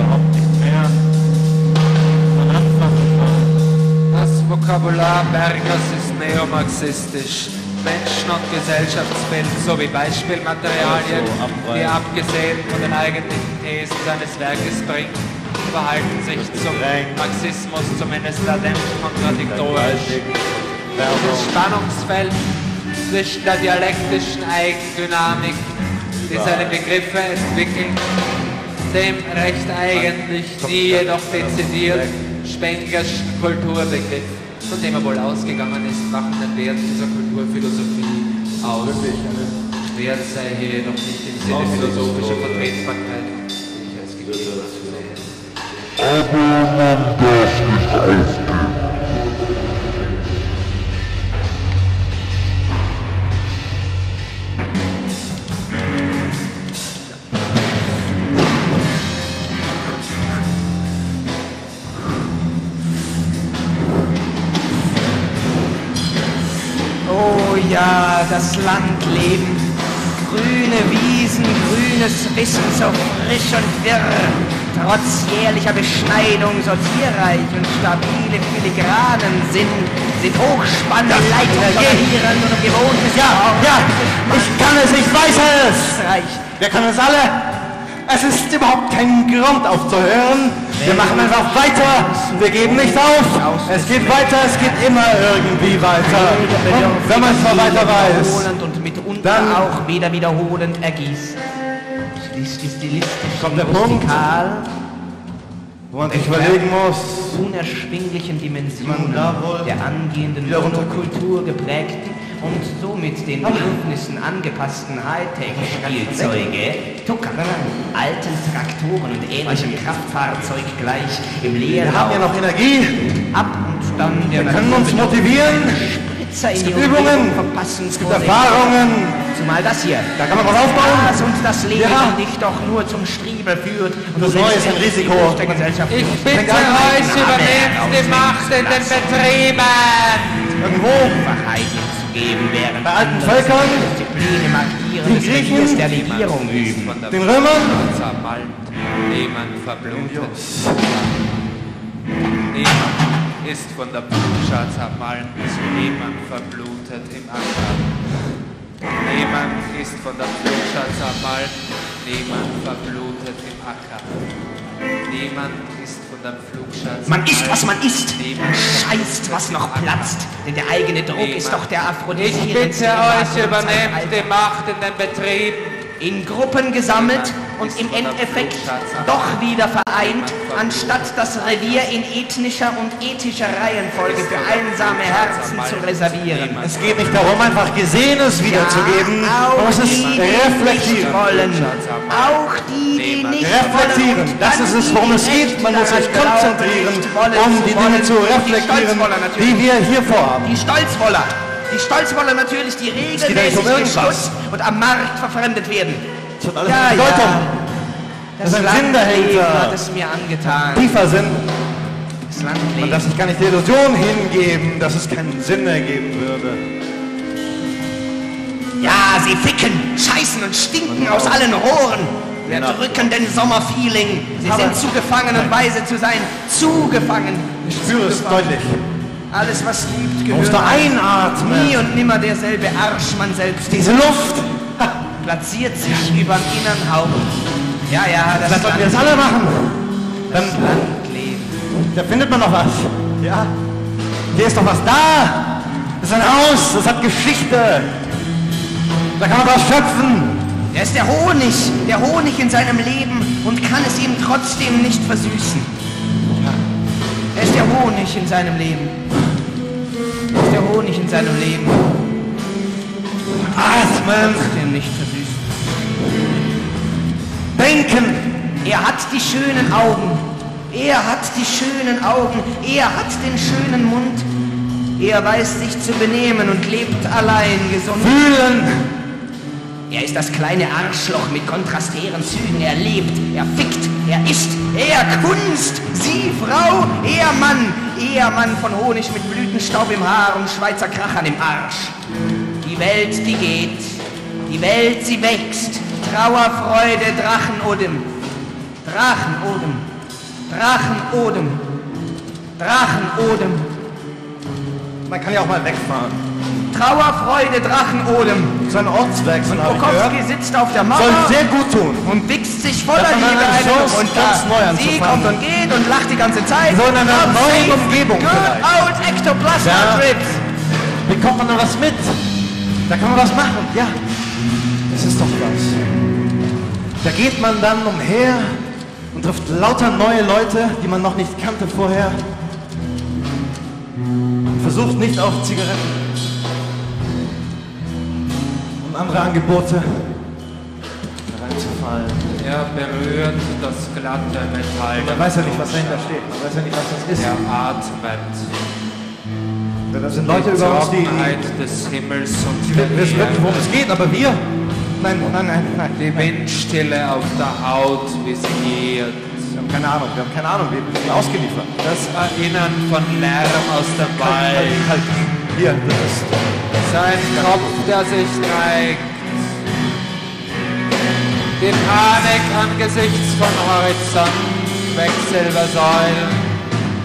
Das Vokabular Bergers ist neomarxistisch. Menschen- und Gesellschaftsbild sowie Beispielmaterialien, die abgesehen von den eigentlichen Thesen seines Werkes bringen, verhalten sich zum Marxismus zumindest latent kontradiktorisch. Das Spannungsfeld zwischen der dialektischen Eigendynamik, die seine Begriffe entwickeln, dem recht eigentlich nie jedoch dezidiert Spengerschen Kulturbegriff, von dem er wohl ausgegangen ist, machen den Wert dieser Kulturphilosophie aus. Wert sei hier jedoch nicht im Sinne philosophischer Vertretbarkeit, die ich als gegeben sehe. Aber man darf nicht aufgeben. Oh ja, das Landleben. Grüne Wiesen, grünes Wissen, so frisch und wirr. Trotz jährlicher Beschneidung so tierreich und stabile Filigranen sind hochspannende Leitungen und gewohntes Ja, ich kann es, ich weiß es. reicht. Wir können es alle. Es ist überhaupt kein Grund aufzuhören. Wir machen einfach weiter. Wir geben nicht auf. Es geht weiter, es geht immer irgendwie weiter. Und wenn man es mal weiter weiß, Wiederholend und mitunter dann auch wieder wiederholend ergießt. Schließt die stilistisch kommt der Punkt, rustikal wo man sich überlegen muss, unerschwinglichen man Dimensionen da wohl der angehenden wieder runterkommt. Monokultur geprägten und somit den Bedürfnissen angepassten Hightech-Spielzeuge, Tuckern, alten Traktoren und ähnlichem Kraftfahrzeug gleich im wir haben ja Leerlauf noch Energie. ab und dann der Wir können uns motivieren. Spritzer in die gibt Übungen, Umgebung verpassen. Es gibt Erfahrungen. Zumal das hier. Da kann man was aufbauen. Das und das Leben Ja. dich doch nur zum Striebel führt. Und Das du Neue selbst ist ein die Risiko. Wurst der Gesellschaft Ich musst. bitte euch, übernehmt die Macht in den Betrieben. Irgendwo Verheißung zu geben, während bei alten andere Völkern, Disziplinen markieren, den des Griechen, Reviers der Regierung üben. Von der den Römern. zermalmt, niemand verblutet. Niemand ist von der Blutscha zermalmt, niemand verblutet im Acker. Niemand ist von der Blutscha zermalmt, niemand verblutet im Acker. Niemand ist von der Blutscha zermalmt. Man isst, was man isst. Niemand Man scheißt, was noch platzt. Denn der eigene Druck ist doch der Ich aphrodisierendste bitte euch, Impuls übernehmt Zeitalter. die Macht in den Betrieben. In Gruppen gesammelt und im Endeffekt doch wieder vereint, anstatt das Revier in ethnischer und ethischer Reihenfolge für einsame Herzen zu reservieren. Es geht nicht darum, einfach Gesehenes wiederzugeben. Man muss es Nicht reflektieren. wollen. Auch die nicht Reflektieren. wollen. Und Das dann ist es, die, worum die es geht. nicht Man muss sich daran konzentrieren, glauben, nicht wollen um die zu Dinge wollen. zu Und die reflektieren, Stolzwoller natürlich. die wir hier vorhaben. Die Stolzwoller. Die Stolzwoller natürlich, die geht ja nicht regelmäßig um irgendwas. gestutzt und am Markt verfremdet werden. Das hat alles eine Bedeutung. Das ist ein Sinn Landleben dahinter. hat es mir angetan. Tiefer Sinn. Das Man Landleben. darf sich gar nicht der Illusion hingeben, dass es keinen Sinn ergeben würde. Ja, sie ficken, scheißen und stinken aus allen Rohren. Wir drücken den Sommerfeeling. Sie Aber- sind zu gefangen und weise zu sein. Zu gefangen. Ich spüre es deutlich. Alles, was liebt, Man muss gehört da ein. einatmen. Nie und nimmer derselbe Arsch, man selbst. Diese Luft. Platziert sich überm innern Haupt. Ja, das Dann sollten wir das alle machen. Dann Landleben. da findet man noch was. Ja. Hier ist doch was da. Das ist ein Haus. Das hat Geschichte. Da kann man was schöpfen. Er ist der Honig in seinem Leben und kann es ihm trotzdem nicht versüßen. Er ist der Honig in seinem Leben. Er ist der Honig in seinem Leben. Atmen. Trotzdem nicht versüßen. Denken. Er hat die schönen Augen. Er hat die schönen Augen. Er hat den schönen Mund. Er weiß sich zu benehmen und lebt allein gesund. Fühlen. Er ist das kleine Arschloch mit kontrastären Zügen. Er lebt, er fickt, er isst, er Kunst. Sie Frau, er Mann. Er Mann von Honig mit Blütenstaub im Haar und Schweizer Krachern im Arsch. Die Welt, die geht. Die Welt, sie wächst. Trauer, Freude, Drachenodem. Drachenodem. Drachenodem. Drachenodem. Man kann ja auch mal wegfahren. Trauer, Freude, Drachenodem. So ein Ortswechsel habe ich gehört. Bukowski sitzt auf der Mauer Soll sehr gut tun. und wichst sich voller Das ist Liebe eine eine Chance, runter. ganz neu Sie anzufangen. kommt und geht und lacht die ganze Zeit. So in einer Not neuen safe. Umgebung Good vielleicht. old Ectoplasma Ja. Trips. Bekommt man da was mit? Da kann man was machen. Ja. Das ist doch was. Da geht man dann umher und trifft lauter neue Leute, die man noch nicht kannte vorher. Und versucht nicht auf Zigaretten und andere Angebote reinzufallen. Er berührt das glatte Metall. Man weiß ja nicht, was dahinter steht. Man weiß ja nicht, was das ist. Er atmet. Da sind Leute über uns, die Trockenheit des Himmels und wissen wirklich, worum es geht, aber wir? Nein. die Windstille auf der Haut visiert. Wir haben keine Ahnung, wir sind ausgeliefert. Das Erinnern von Lärm aus dem Wald. Hier, das ist Sein Kopf, der sich neigt. Die Panik angesichts von Horizont, Quecksilbersäulen.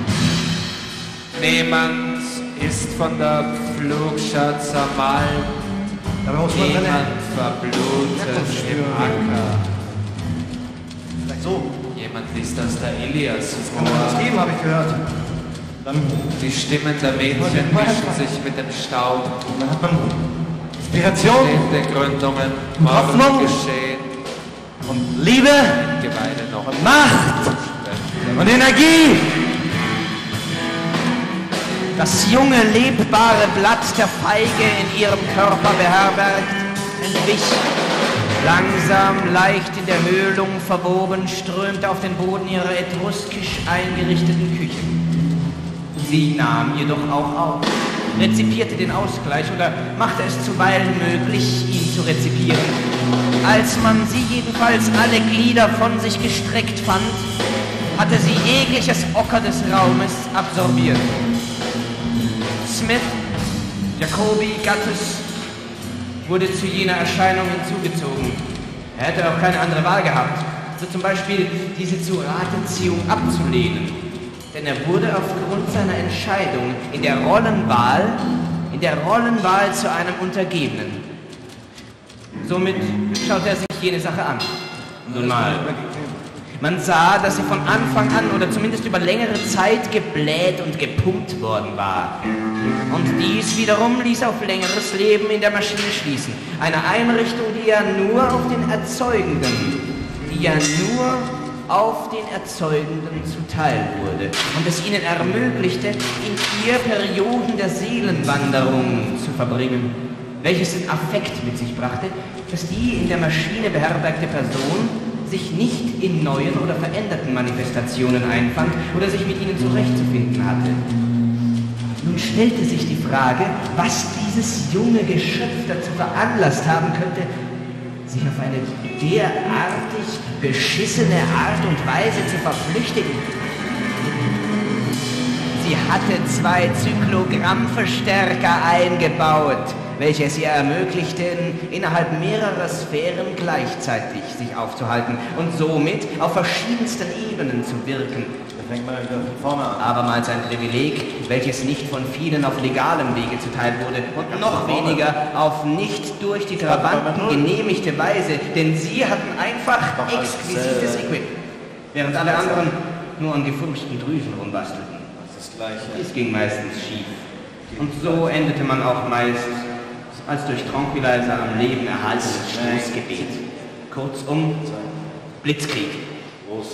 Niemand ist von der Pflugschar zermalmt. Niemand verblutet im Acker. Vielleicht so. Jemand liest aus der Ilias Kann man das vor. geben, habe ich gehört. Dann Die Stimmen der Mädchen mischen sich mit dem Staub. hat man Inspiration Städtegründungen, Hoffnung. Mord geschehen, und Liebe Gebeine noch und Macht und Energie. Das junge, lebbare Blatt der Feige in ihrem Körper beherbergt, entwich. Langsam, leicht in der Höhlung verwoben, strömte auf den Boden ihrer etruskisch eingerichteten Küche. Sie nahm jedoch auch auf, rezipierte den Ausgleich oder machte es zuweilen möglich, ihn zu rezipieren. Als man sie jedenfalls alle Glieder von sich gestreckt fand, hatte sie jegliches Ocker des Raumes absorbiert. Smith, Jacobi, Gattis wurde zu jener Erscheinung hinzugezogen. Er hätte auch keine andere Wahl gehabt, so zum Beispiel diese zu Rateziehung abzulehnen. Denn er wurde aufgrund seiner Entscheidung in der Rollenwahl zu einem Untergebenen. Somit schaute er sich jene Sache an. Nun mal. Man sah, dass sie von Anfang an oder zumindest über längere Zeit gebläht und gepumpt worden war. Und dies wiederum ließ auf längeres Leben in der Maschine schließen. Eine Einrichtung, die ja nur auf den Erzeugenden zuteil wurde und es ihnen ermöglichte, in ihr Perioden der Seelenwanderung zu verbringen, welches den Affekt mit sich brachte, dass die in der Maschine beherbergte Person sich nicht in neuen oder veränderten Manifestationen einfand oder sich mit ihnen zurechtzufinden hatte. Nun stellte sich die Frage, was dieses junge Geschöpf dazu veranlasst haben könnte, sich auf eine derartig beschissene Art und Weise zu verflüchtigen. Sie hatte 2 Zyklogrammverstärker eingebaut, welche es ihr ermöglichten, innerhalb mehrerer Sphären gleichzeitig sich aufzuhalten und somit auf verschiedensten Ebenen zu wirken. Da fängt man wieder von vorne an. Abermals ein Privileg, welches nicht von vielen auf legalem Wege zuteil wurde und noch weniger auf nicht durch die Trabanten genehmigte Weise, denn sie hatten einfach exquisites Equipment, während alle anderen nur an gefurchten Drüsen rumbastelten. Das ist das Gleiche. Es ging meistens schief. Und so endete man auch meist als durch Tranquilizer am Leben erhaltenes Stoßgebet. Kurzum, Blitzkrieg. Groß.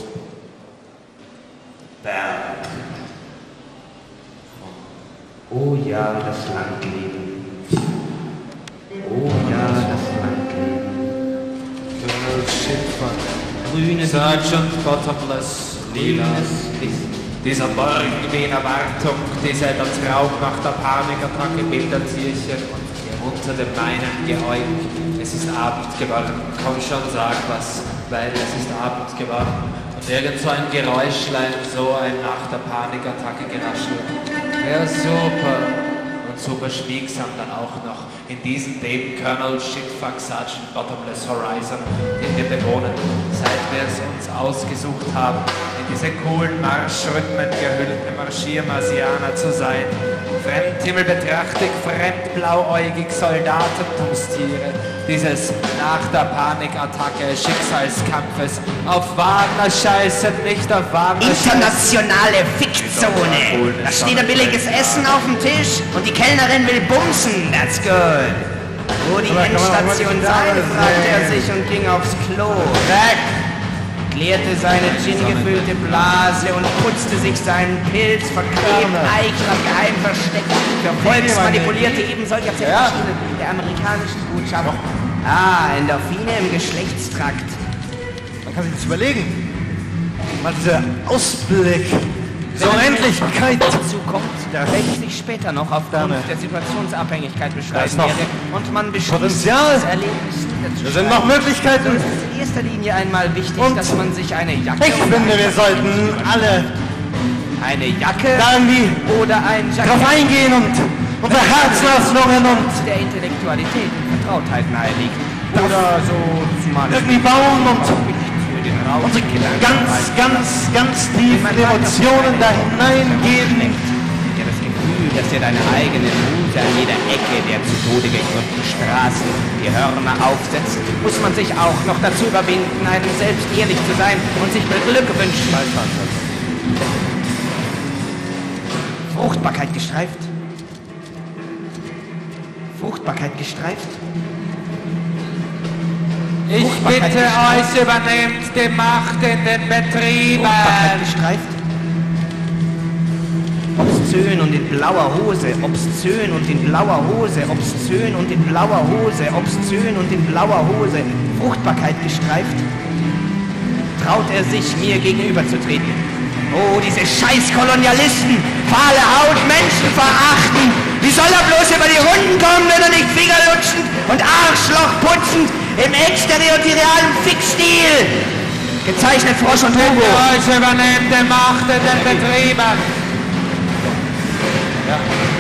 Oh ja, das Landleben. Oh ja, das Landleben. Colonel Schindfuck, Grünes, Sergeant Bottomless, Lila. grünes Wissen. Dieser Morgen wie in Erwartung, dieser der Traum nach der Panikattacke Bilderzierchen und unter dem meinen Geäug. Es ist Abend geworden. Komm schon, sag was, weil es ist Abend geworden. Und irgend so ein Geräuschlein, so ein nach der Panikattacke geraschelt. Ja, super. Und super schmiegsam dann auch noch in diesem Leben Colonel Shitfuck Sergeant Bottomless Horizon, den wir bewohnen, seit wir es uns ausgesucht haben, in diese coolen Marschrhythmen gehüllten Marschiermarsianer zu sein. Fremdhimmel betrachtig, fremdblauäugig Soldatentumstiere dieses nach der Panikattacke Schicksalskampfes auf Wagner scheißen, nicht auf Wagner scheißen. Internationale Fickzone. Da steht ein billiges Essen auf dem Tisch und die Kellnerin will bumsen. That's good. Wo die Endstation sei, fragte er sich und ging aufs Klo. Weg! Klärte seine gin-gefüllte Blase und putzte sich seinen Pilz, verklebt, Eichler geheim versteckt, für volksmanipulierte eben solcher Zerfallstunde der amerikanischen Botschaft. Endorphine im Geschlechtstrakt. Man kann sich das überlegen. Mal dieser Ausblick. So Endlichkeit. Dazu kommt, welches ich später noch aufgrund der Situationsabhängigkeit beschreiben werde. Und man beschließt, Potenzial. das Erlebnis Da sind noch Möglichkeiten. So ist es in erster Linie einmal wichtig, Und dass man sich eine Jacke Ich finde, wir sollten alle eine Jacke da irgendwie oder ein drauf Jackett eingehen und unsere Herzöffnungen und der Intellektualität und Vertrautheit nahe liegt. Oder so zumal es irgendwie bauen und für den Raum unsere ganz tiefen Emotionen da hineingeben. Ja, das Gefühl, dass dir deine eigene Muse an jeder Ecke der zu Tode gekrümmten Straßen die Hörner aufsetzt, muss man sich auch noch dazu überwinden, einem selbst ehrlich zu sein und sich Glück wünschen. Fruchtbarkeit gestreift. Fruchtbarkeit gestreift. Ich bitte euch, übernehmt die Macht in den Betrieben. Fruchtbarkeit gestreift. Obszön und in blauer Hose, obszön und in blauer Hose, obszön und in blauer Hose, obszön und in blauer Hose. Fruchtbarkeit gestreift. Traut er sich, mir gegenüberzutreten? Oh, diese scheiß Kolonialisten! Fahle Haut, Menschen verachten! Wie soll er bloß über die Runden kommen, wenn er nicht fingerlutschend und Arschloch putzend im exterritorialen Fixstil? Gezeichnet Frosch und Hugo. Euch übernehmt die Macht in den Betrieben. Ja.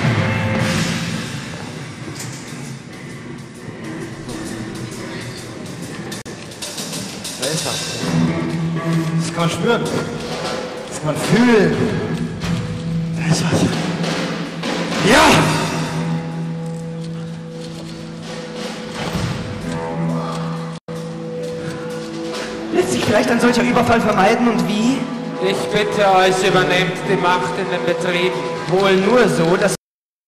Da ist was. Das kann man spüren. Das kann man fühlen. Da ist was. Ja! Lässt sich vielleicht ein solcher Überfall vermeiden und wie? Ich bitte euch, übernehmt die Macht in den Betrieben. Wohl nur so, dass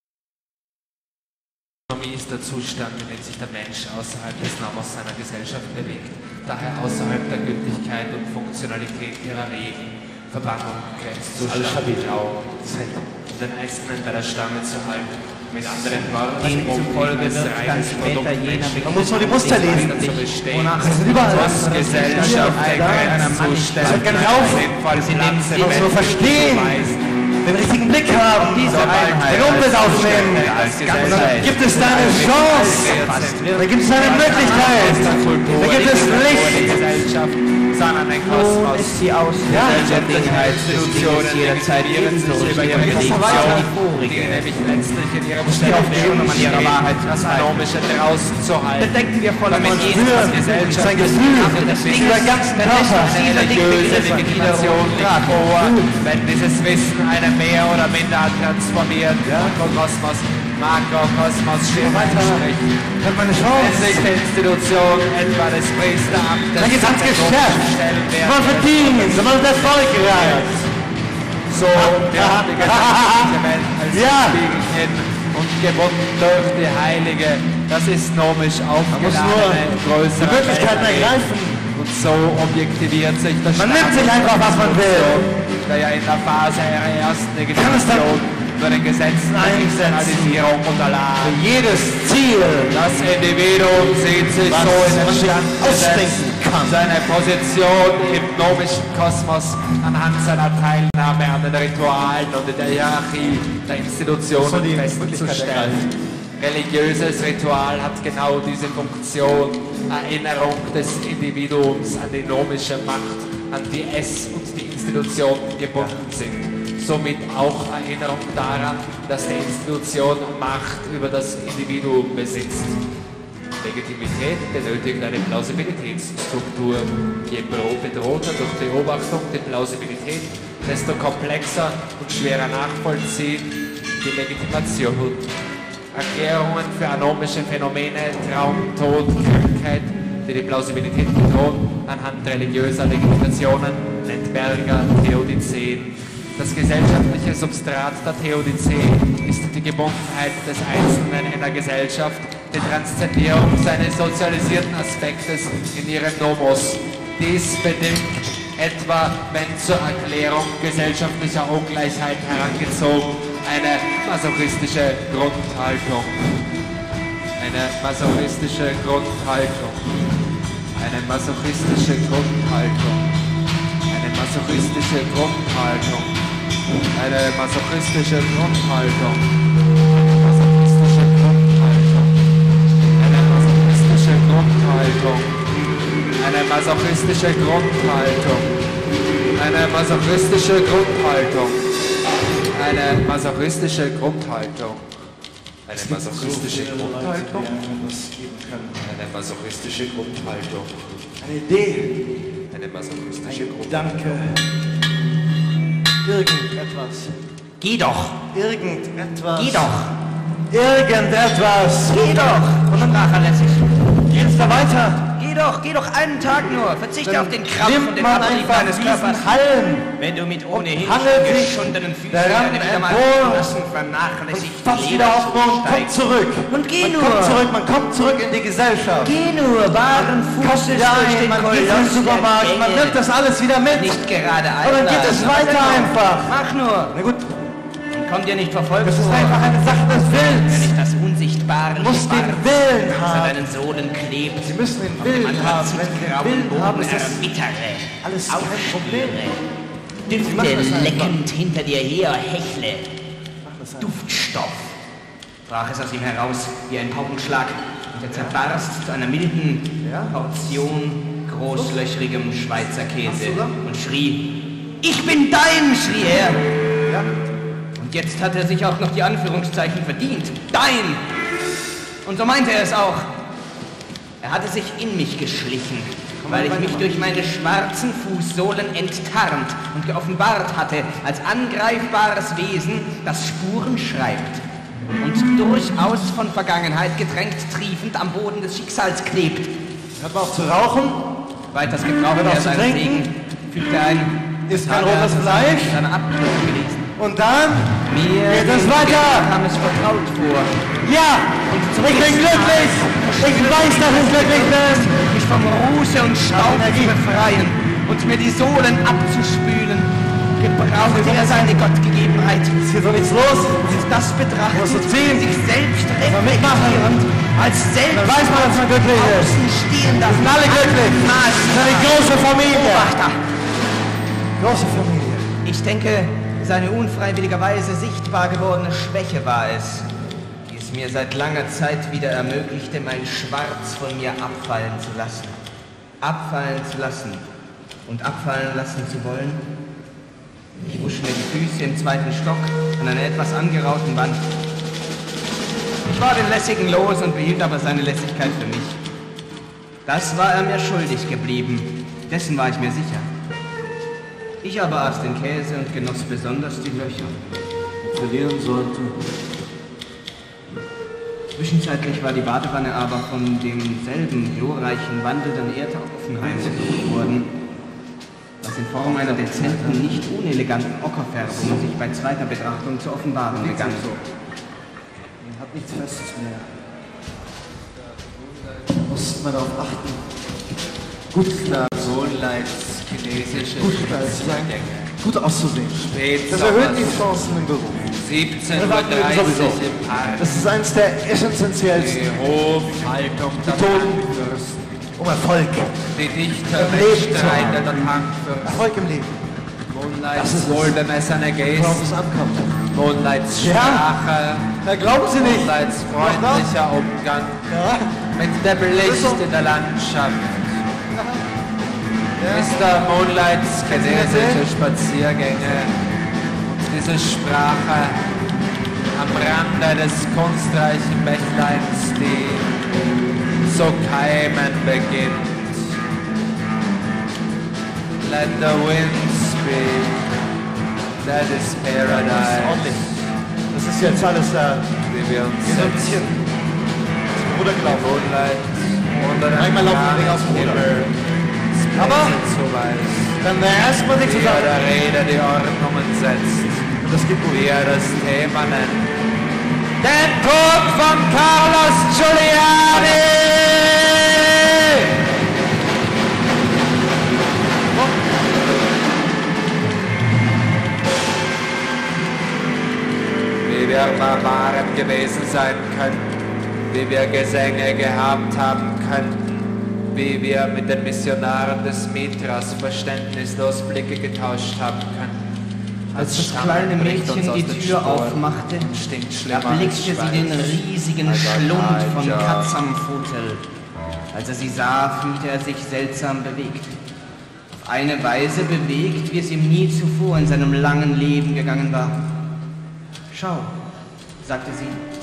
Ökonomie ist der Zustand, in dem sich der Mensch außerhalb des Nomos seiner Gesellschaft bewegt, daher außerhalb der Gültigkeit und Funktionalität ihrer Regeln, Verbannung, Grenzzustand, Glauben, um den Einzelnen bei der Stange zu halten. Mit anderen Worten, demzufolge wird dann später jener Man muss nur die Muster lesen. zu bestehen, Das ist überall. was Gesellschaft der Grenzzustand, Gar nicht auf. Man muss nur verstehen, den richtigen Blick haben, diese Einheit den Umwelt aufnehmen. Und dann gibt es da eine Chance, da gibt es eine Möglichkeit, da gibt es Licht. sondern ein nun Kosmos. ist sie aus Ja. der Institutionen jederzeit ebenso über ihre richtig Religion, wie die vorige. nämlich letztlich in ihrem aufgeben, um an ihrer Wahrheit zu das bleiben. Anomische draußen zu halten. Bedenken wir voller Damit Mensch Jesus spüren, Gesellschaft sein Gefühl, des über Dinges, ganzen der Körper. Rechnung dieser religiöse Begriffe Legitimation wiederum liegt tragen. vor, wenn dieses Wissen einen mehr oder minder transformiert. Mikrokosmos, Makrokosmos steht Strich. Ich habe meine Wenn Chance. sich die Institution etwa des Priesteramtes Da geht's ans Geschäft. Man verdient, man wird erfolgreich. so wird die gesamte Welt als Ja. Spiegelchen und gebunden durch die Heilige. Das ist nomisch Man muss nur aufgeladene, größere die Möglichkeiten Welt. ergreifen. Und so objektiviert sich das Man nimmt sich einfach, was man will. der ja in der Phase ihrer ersten kann es dann Legitimation über den Gesetzen der einsetzen. Institutionalisierung unterlag. Für jedes Ziel, Das Individuum sieht sich was so in den man sich Stand ausdenken gesetzt, kann. seine Position im nomischen Kosmos anhand seiner Teilnahme an den Ritualen und in der Hierarchie der Institutionen So die festzustellen. Religiöses Ritual hat genau diese Funktion, Erinnerung des Individuums an die nomische Macht, an die es und die Institution gebunden sind. Somit auch Erinnerung daran, dass die Institution Macht über das Individuum besitzt. Legitimität benötigt eine Plausibilitätsstruktur. Je bedrohter durch Beobachtung die Plausibilität, desto komplexer und schwerer nachvollziehen die Legitimation. Erklärungen für anomische Phänomene, Traum, Tod, Krankheit, die die Plausibilität bedrohen, anhand religiöser Legitimationen, nennt Berger Theodizeen. Das gesellschaftliche Substrat der Theodizee ist die Gebundenheit des Einzelnen in der Gesellschaft, die Transzendierung seines sozialisierten Aspektes in ihrem Nomos. Dies bedingt etwa, wenn zur Erklärung gesellschaftlicher Ungleichheit herangezogen, eine masochistische Grundhaltung. Eine masochistische Grundhaltung. Eine masochistische Grundhaltung. Eine masochistische Grundhaltung. Eine masochistische Grundhaltung. Eine masochistische Grundhaltung. Eine masochistische Grundhaltung. Eine masochistische Grundhaltung. Eine masochistische Grundhaltung. Eine masochistische Grundhaltung. Was geben können. Eine masochistische Grundhaltung. Eine Idee. Eine masochistische Ein Grundhaltung. Gedanke. Irgendetwas. Geh doch! Irgendetwas. Geh doch! Irgendetwas. Geh doch! Und sprach er lässig. Geht's da weiter? Geh doch einen Tag nur. Verzichte auf den Krampf und Nimmt den man Abrieb einfach deines diesen Körpers. Hallen Wenn du mit ohnehin hangelt sich geschundenen Füßen daran eine wieder mal empor verlassen, und vernachlässigt fasst wieder auf und kommt zurück. Und geh Man nur. kommt zurück, man kommt zurück in die Gesellschaft. Geh nur, wahren Kommt Fußes wieder durch ein, den man geht in den Koloss der Supermarkt, man Gänge. nimmt das alles wieder mit. Nicht gerade Und dann geht es einladen, aber weiter dennoch. einfach. Mach nur. Na gut, Und komm dir nicht verfolgt das ist vor. einfach eine Sache des Wenn Willens. nicht das Unsichtbare Du musst den Schwarz, Willen das an haben. deinen Sohlen klebt. Sie müssen den Willen haben. Wenn Sie den Willen haben, ist das Erbittere, alles kein Problem. Düfte machen das einfach. leckend hinter dir her hechle. Mach das einfach. Duftstoff. Brach es aus ihm heraus wie ein Paukenschlag und er zerbarst zu einer milden Ja. Portion großlöcherigem Schweizer Käse Hast du da? und schrie, ich bin dein, schrie er. Ja. Und jetzt hat er sich auch noch die Anführungszeichen verdient. Dein! Und so meinte er es auch. Er hatte sich in mich geschlichen, weil ich mich durch meine schwarzen Fußsohlen enttarnt und geoffenbart hatte als angreifbares Wesen, das Spuren schreibt und durchaus von Vergangenheit gedrängt triefend am Boden des Schicksals klebt. Hört man auf zu rauchen? Weiters gebrauchte Hört auf er zu seinen trinken? Segen, fügte ein, Isst kein habe er rotes Fleisch? seine Abgründe gelesen. Und dann Mir geht es weiter. kam es vertraut vor. Ja, ich bin glücklich. Ich weiß, dass ich glücklich bin. Mich vom Ruße und Staub zu befreien und mir die Sohlen abzuspülen. Gebrauchte er seine Gottgegebenheit. Ist hier so nichts los? Und das betrachten, Musst du ziehen? sich selbst Mal mitmachen. reflektierend, als selbst Dann weiß man, dass man glücklich ist. außenstehender. Wir sind alle glücklich. Das ist eine große Familie. Beobachter. Große Familie. Ich denke, seine unfreiwilligerweise sichtbar gewordene Schwäche war es, die es mir seit langer Zeit wieder ermöglichte, mein Schwarz von mir abfallen zu lassen. Abfallen zu lassen und abfallen lassen zu wollen. Ich wusch mir die Füße im 2. Stock an einer etwas angerauten Wand. Ich war den Lässigen los und behielt aber seine Lässigkeit für mich. Das war er mir schuldig geblieben, dessen war ich mir sicher. Ich aber aß den Käse und genoss besonders die Löcher. Verlieren sollte. Zwischenzeitlich war die Badewanne aber von demselben glorreichen wandelnden Erdopfenheim besucht worden, was in Form einer dezenten, nicht uneleganten Ockerfärbung sich bei zweiter Betrachtung zu offenbaren begann. Man hat nichts Festes mehr. Muss man darauf achten. Gut Wohnleits chinesische Gut gekleidet zu sein. Gut auszusehen. Das Spätsommer, erhöht die Chancen im Beruf. 17:30 Das sowieso. Uhr im Park. Das ist eines der essentiellsten Die Hofhaltung der Methoden, Tankfürsten. um Erfolg. Die Dichter Im Leben zu Wettstreiter haben. der Tankfürsten. Erfolg im Leben. Wohnleits Das ist es. wohlbemessene Worauf Gesten. es ankommt. Wohnleits Ja. Sprache. Da glauben Sie nicht. Wohnleits freundlicher Umgang Ja. mit der ist so. Licht in der Landschaft. Mr. Moonlights chinesische Spaziergänge und diese Sprache am Rande des kunstreichen Bächleins, die zu keimen beginnt. Let the wind speak, that is paradise, Das ist jetzt alles da. wie wir uns Hier so ein setzen. bisschen runtergelaufen. Moonlight unter dem Manchmal laufen die Dinge aus dem Ruder. Himmel. Aber So weiß. dann erstmal nichts Wie zu er sagen. der Rede die Ordnungen setzt, Und das geht gut. wie er das Thema nennt. Den Tod von Carlos Giuliani! Wie wir Barbaren gewesen sein könnten, wie wir Gesänge gehabt haben könnten, wie wir mit den Missionaren des Mithras verständnislos Blicke getauscht haben können. Als das kleine Mädchen die Tür aufmachte, erblickte sie den riesigen Schlund von Katzamfutel. Als er sie sah, fühlte er sich seltsam bewegt. Auf eine Weise bewegt, wie es ihm nie zuvor in seinem langen Leben gegangen war. Schau, sagte sie,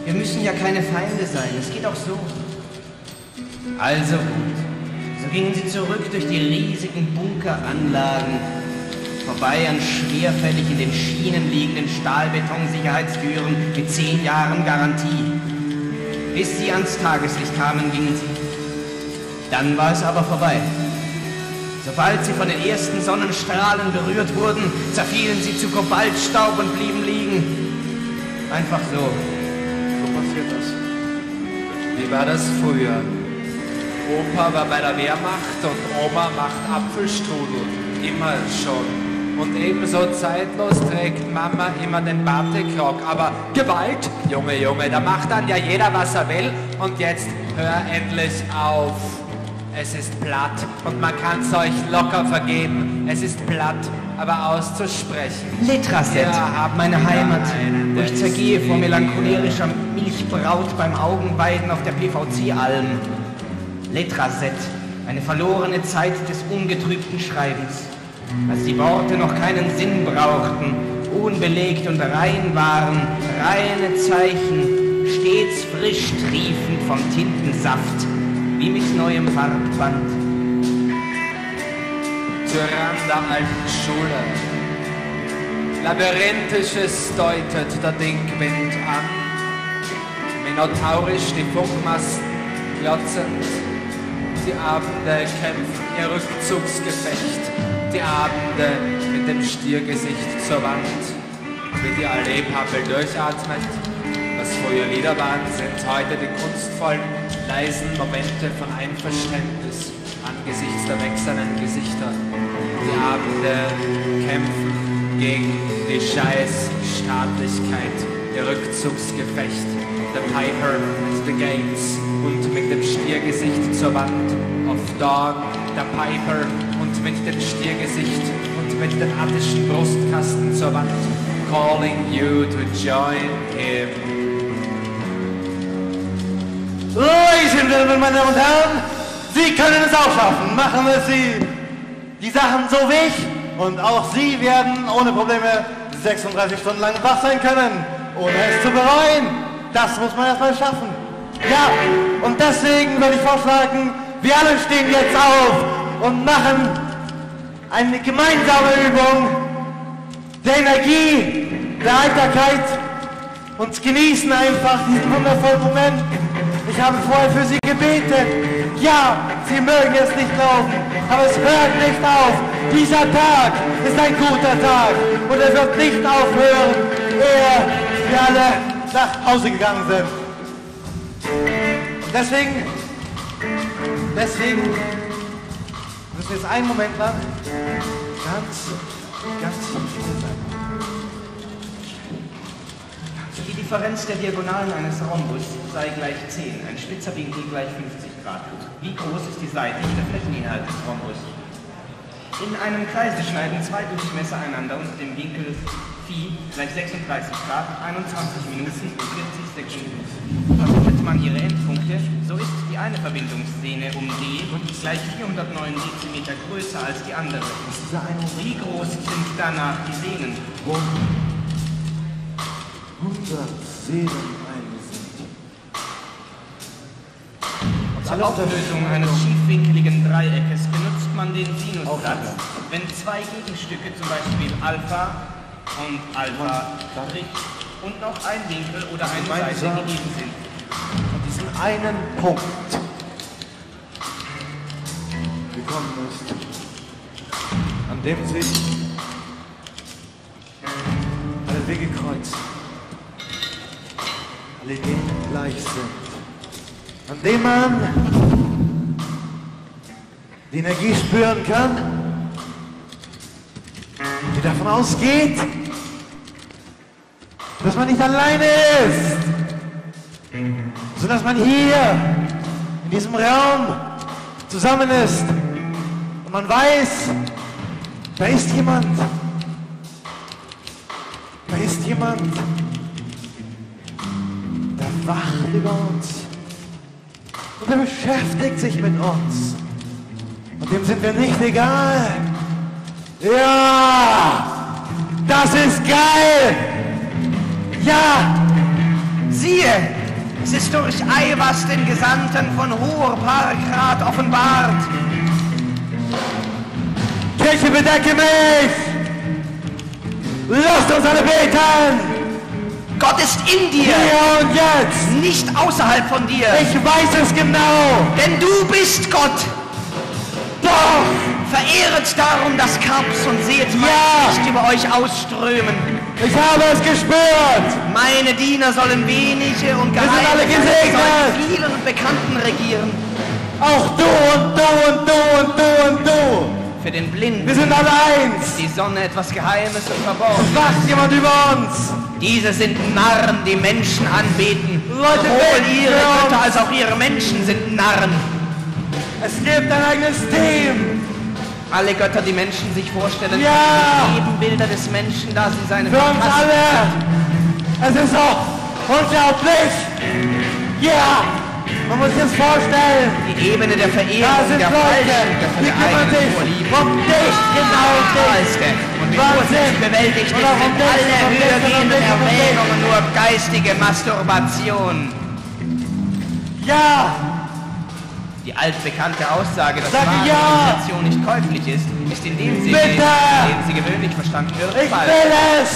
Wir müssen ja keine Feinde sein, es geht auch so. Also gut. So gingen sie zurück durch die riesigen Bunkeranlagen, vorbei an schwerfällig in den Schienen liegenden Stahlbeton-Sicherheitstüren mit 10 Jahren Garantie. Bis sie ans Tageslicht kamen, gingen sie. Dann war es aber vorbei. Sobald sie von den ersten Sonnenstrahlen berührt wurden, zerfielen sie zu Kobaltstaub und blieben liegen. Einfach so. So passiert das. Wie war das früher? Opa war bei der Wehrmacht und Oma macht Apfelstrudel. Immer schon. Und ebenso zeitlos trägt Mama immer den Batikrock. Aber Gewalt, Junge, da macht dann ja jeder, was er will. Und jetzt hör endlich auf. Es ist platt und man kann es euch locker vergeben. Es ist platt, aber auszusprechen. Letraset, meine Heimat, wo ich zergehe vor melancholischer Milchbraut beim Augenweiden auf der PVC-Alm. Letraset, eine verlorene Zeit des ungetrübten Schreibens. Als die Worte noch keinen Sinn brauchten, unbelegt und rein waren, reine Zeichen, stets frisch triefend vom Tintensaft, wie mit neuem Farbband. Tyrann der alten Schule. Labyrinthisches deutet der Dingwind an. Minotaurisch die Funkmasten glotzend. Die Abende kämpfen ihr Rückzugsgefecht. Die Abende mit dem Stiergesicht zur Wand. Wie die Alleepappel durchatmet. Was früher Lieder waren, sind heute die kunstvollen, leisen Momente von Einverständnis angesichts der wechselnden Gesichter. Die Abende kämpfen gegen die Scheiß-Staatlichkeit, ihr Rückzugsgefecht, der Piper at the Gates und mit dem Stiergesicht zur Wand. Auf Dawn der Piper und mit dem Stiergesicht und mit dem attischen Brustkasten zur Wand. Calling you to join him. Ladies and Gentlemen, meine Damen und Herren, Sie können es auch schaffen. Machen wir Sie die Sachen so wie ich und auch Sie werden ohne Probleme 36 Stunden lang wach sein können, ohne es zu bereuen. Das muss man erstmal schaffen. Ja, und deswegen würde ich vorschlagen, wir alle stehen jetzt auf und machen eine gemeinsame Übung der Energie, der Heiterkeit und genießen einfach diesen wundervollen Moment. Ich habe vorher für Sie gebetet. Ja, Sie mögen es nicht glauben, aber es hört nicht auf. Dieser Tag ist ein guter Tag und er wird nicht aufhören, ehe wir alle nach Hause gegangen sind. Und deswegen müssen wir jetzt einen Moment lang ganz still sein. Die Differenz der Diagonalen eines Rhombus sei gleich 10, ein spitzer Winkel gleich 50 Grad. Wie groß ist die Seite der Flächeninhalt des Rhombus? In einem Kreise schneiden zwei Durchmesser einander unter dem Winkel Phi gleich 36 Grad, 21 Minuten und 40 Sekunden. Verbindet man ihre Endpunkte, so ist die eine Verbindungsszene um D gleich 409 Dezimeter größer als die andere. Wie groß sind danach die Sehnen? 100 Seelen eingesinnt. Zur Auflösung eines schiefwinkeligen Dreieckes benutzt man den Sinussatz, wenn zwei Gegenstücke, zum Beispiel Alpha und Alpha und noch ein Winkel oder eine Seite gegeben sind. Von diesem einen Punkt gekommen ist, an dem sich alle Wege kreuzen, alle Wege gleich sind, an dem man die Energie spüren kann, die davon ausgeht, dass man nicht alleine ist, sondern dass man hier in diesem Raum zusammen ist und man weiß, da ist jemand, der wacht über uns und der beschäftigt sich mit uns und dem sind wir nicht egal. Ja, das ist geil! Ja, Siehe, Es ist durch Eiwas den Gesandten von hoher Parkrat offenbart. Kirche, bedecke mich! Lasst uns alle beten! Gott ist in dir, Hier und jetzt! nicht außerhalb von dir. Ich weiß es genau! Denn du bist Gott. Doch! Verehret darum das Karps und seht mein Ja. Licht über euch ausströmen. Ich habe es gespürt! Meine Diener sollen wenige und sind alle geheime gesegnet. sollen vielen und Bekannten regieren. Auch du und du und du und du und du! Für den Blinden Wir sind alle eins! ist die Sonne etwas Geheimes und Verborgenes. Es wacht jemand über uns! Diese sind Narren, die Menschen anbeten. Leute, Sowohl beten ihre für uns. Götter als auch ihre Menschen sind Narren. Es gibt ein eigenes Team! Alle Götter, die Menschen sich vorstellen, Ja. sind Ebenbilder des Menschen, da sie seine Für uns Fantasie alle! Es ist so unglaublich! Ja! Man muss sich das vorstellen! die Ebene der Da Verehrung, sind der Leute, falschen Götter, die der kümmern eigenen sich Vorliebe. um dich, genau um dich! Normalste. Und wie Wahnsinn. Vorsicht bewältigt Und ist, auch um sind dich, alle und um dich, und um höhergehenden dich, und um dich. Erwägungen nur geistige Masturbation. Ja! Die altbekannte Aussage, dass Sag wahre ja. Initiation nicht käuflich ist in dem Sinne, Bitte. in dem sie gewöhnlich verstanden wird, Ich falsch. will es!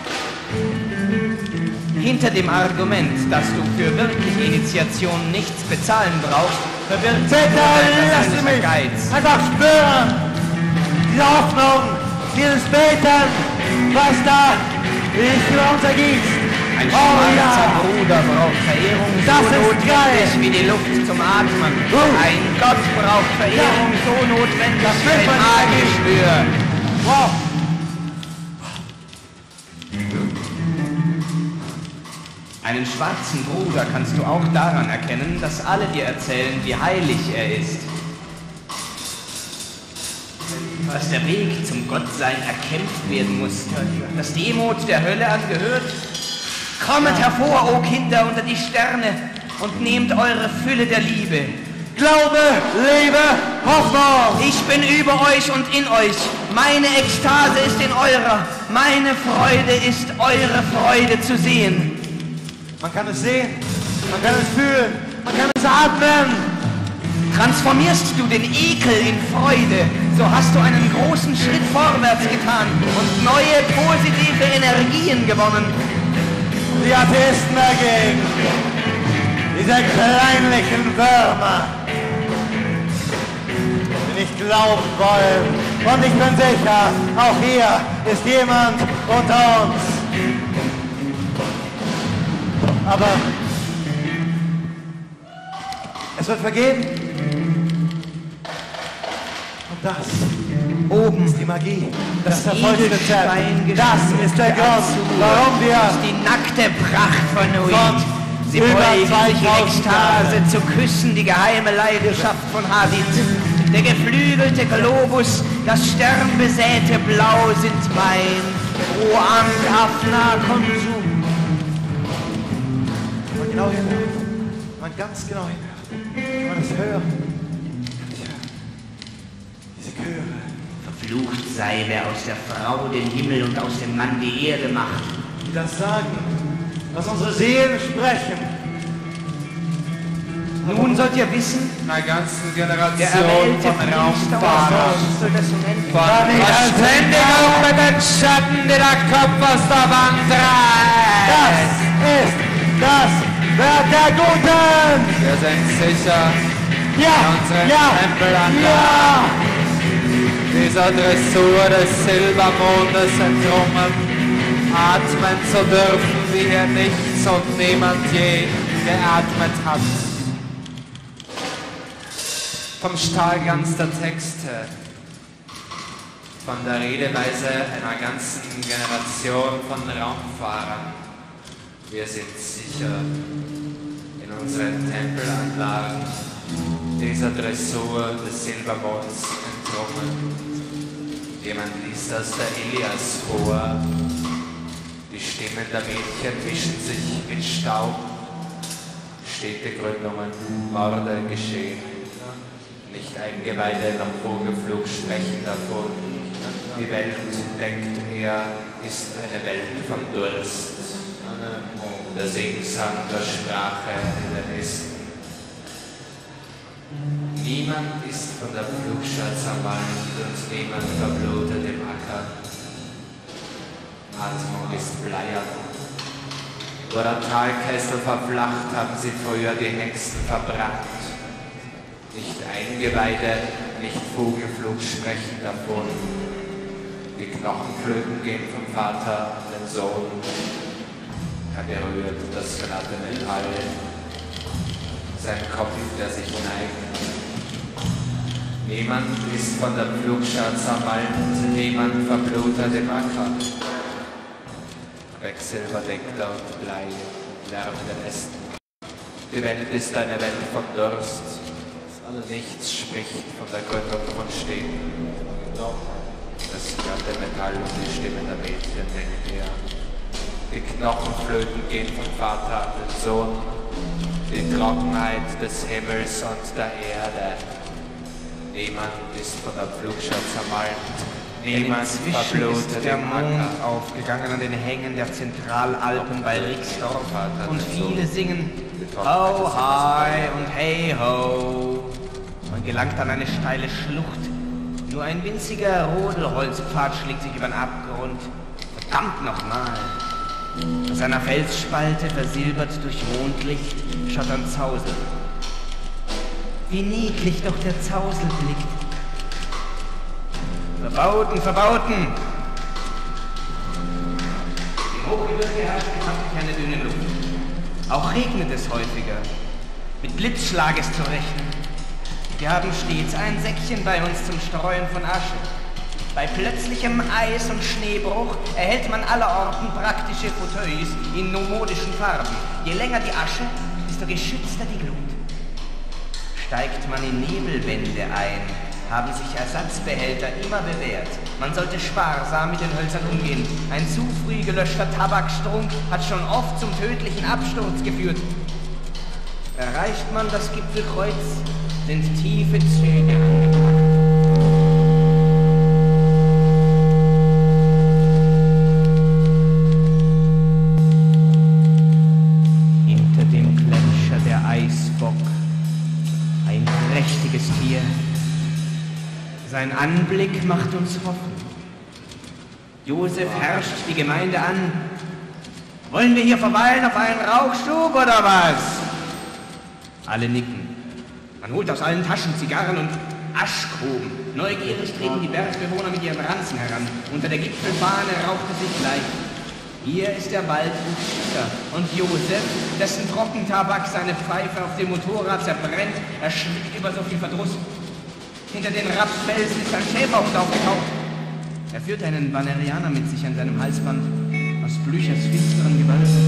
Hinter dem Argument, dass du für wirkliche Initiation nichts bezahlen brauchst, verbirgt sich Bitte nur dein lass persönlicher mich Geiz. einfach spüren! Diese Hoffnung, dieses Beten, was da sich über uns ergießt! Ein Oh schwarzer ja! Bruder braucht Verehrung Das so ist notwendig geil. wie die Luft zum Atmen. Ein Gott braucht Verehrung so notwendig Das wie will ein man nicht. Magengeschwür. Wow! Einen schwarzen Bruder kannst du auch daran erkennen, dass alle dir erzählen, wie heilig er ist. Dass der Weg zum Gottsein erkämpft werden muss, dass Demut der Hölle angehört. Kommet hervor, o Kinder, unter die Sterne und nehmt eure Fülle der Liebe. Glaube, Liebe, Hoffnung! Ich bin über euch und in euch. Meine Ekstase ist in eurer. Meine Freude ist eure Freude zu sehen. Man kann es sehen, man kann es fühlen, man kann es atmen! Transformierst du den Ekel in Freude, so hast du einen großen Schritt vorwärts getan und neue positive Energien gewonnen. Die Atheisten dagegen, diese kleinlichen Würmer, die nicht glauben wollen. Und ich bin sicher, auch hier ist jemand unter uns. Aber es wird vergehen. Und das Oben ist die Magie, das das Erfolgsrezept. Edelstein Das ist der Grund, warum wir die nackte Pracht von Nuit. Von Sie über beugen sich in 2000 Ekstase zu küssen, die geheime Leidenschaft von Hadid. Der geflügelte Globus, das sternbesäte Blau sind mein Roam Afna Konsum. Wenn man genau hinhört, wenn man ganz genau hinhört, kann man das hören. Diese Chöre. Verflucht sei, wer aus der Frau den Himmel und aus dem Mann die Erde macht. Die das sagen, was unsere Seelen sprechen. Nun sollt ihr wissen, Einer ganzen der Generation erwählte von Priester Raumfahrern, soll das unendliche von Verständigung mit den Schatten, die der Kopf aus der Wand Das reißt. ist das Werk der Guten! Wir sind sicher, Ja, unseren ja, Tempel an ja! dieser Dressur des Silbermondes entrungen, atmen zu dürfen, wie hier nichts und niemand je geatmet hat. Vom Stahlglanz der Texte, von der Redeweise einer ganzen Generation von Raumfahrern. Wir sind sicher in unseren Tempelanlagen dieser Dressur des Silbermonds entrungen. Jemand liest aus der Ilias vor. Die Stimmen der Mädchen mischen sich mit Staub. Städtegründungen, Morde geschehen. Nicht Eingeweide noch Vogelflug sprechen davon. Die Welt, denkt er, ist eine Welt von Durst. Der Singsang der Sprache in den Ästen. Niemand ist von der Pflugschar zermalmt und niemand verblutet im Acker. Atmung ist bleiern. Wo der Talkessel verflacht, haben sie früher die Hexen verbrannt. Nicht Eingeweide, nicht Vogelflug sprechen davon. Die Knochenflöten gehen vom Vater an den Sohn. Er berührt das glatte Metall. Sein Kopf, der sich neigt. Niemand ist von der Pflugschar zermalmt, niemand verblutet im Acker. Quecksilberdeckler und Blei lärmen den Ästen. Die Welt ist eine Welt von Durst. Nichts spricht von der Gründung von Städten. Das glatte Metall und die Stimmen der Mädchen, denkt er. Die Knochenflöten gehen vom Vater an den Sohn. Die Trockenheit des Himmels und der Erde. Niemand ist von der Pflugschar zermalmt. Niemand verblutet der im Mond Acker. aufgegangen an den Hängen der Zentralalpen bei Rixdorf und viele singen Ho, hi und hey, ho. Man gelangt an eine steile Schlucht. Nur ein winziger Rodelholzpfad schlägt sich über den Abgrund. Verdammt nochmal. Aus einer Felsspalte, versilbert durch Mondlicht, schaut ein Zausel. Wie niedlich doch der Zausel blickt. Verbauten, verbauten! Im Hochgebirge herrscht bekanntlich eine dünne Luft. Auch regnet es häufiger. Mit Blitzschlag ist zu rechnen. Wir haben stets ein Säckchen bei uns zum Streuen von Asche. Bei plötzlichem Eis- und Schneebruch erhält man allerorten praktische Fauteuils in nomodischen Farben. Je länger die Asche, desto geschützter die Glut. Steigt man in Nebelwände ein, haben sich Ersatzbehälter immer bewährt. Man sollte sparsam mit den Hölzern umgehen. Ein zu früh gelöschter Tabakstrunk hat schon oft zum tödlichen Absturz geführt. Erreicht man das Gipfelkreuz, sind tiefe Züge angebracht. Hinter dem Gletscher der Eisbock, ein prächtiges Tier. Sein Anblick macht uns Hoffnung. Josef herrscht die Gemeinde an. Wollen wir hier verweilen auf einen Rauchstub oder was? Alle nicken. Man holt aus allen Taschen Zigarren und Aschgruben. Neugierig treten die Bergbewohner mit ihren Ranzen heran. Unter der Gipfelfahne raucht es sich leicht. Hier ist der Wald Uschita. Und Josef, dessen Trockentabak seine Pfeife auf dem Motorrad zerbrennt, erschrickt über so viel Verdruss. Hinter den Rapsfelsen ist ein Schäferhund aufgetaucht. Er führt einen Valerianer mit sich an seinem Halsband aus Blüchers finsteren Gewölbe.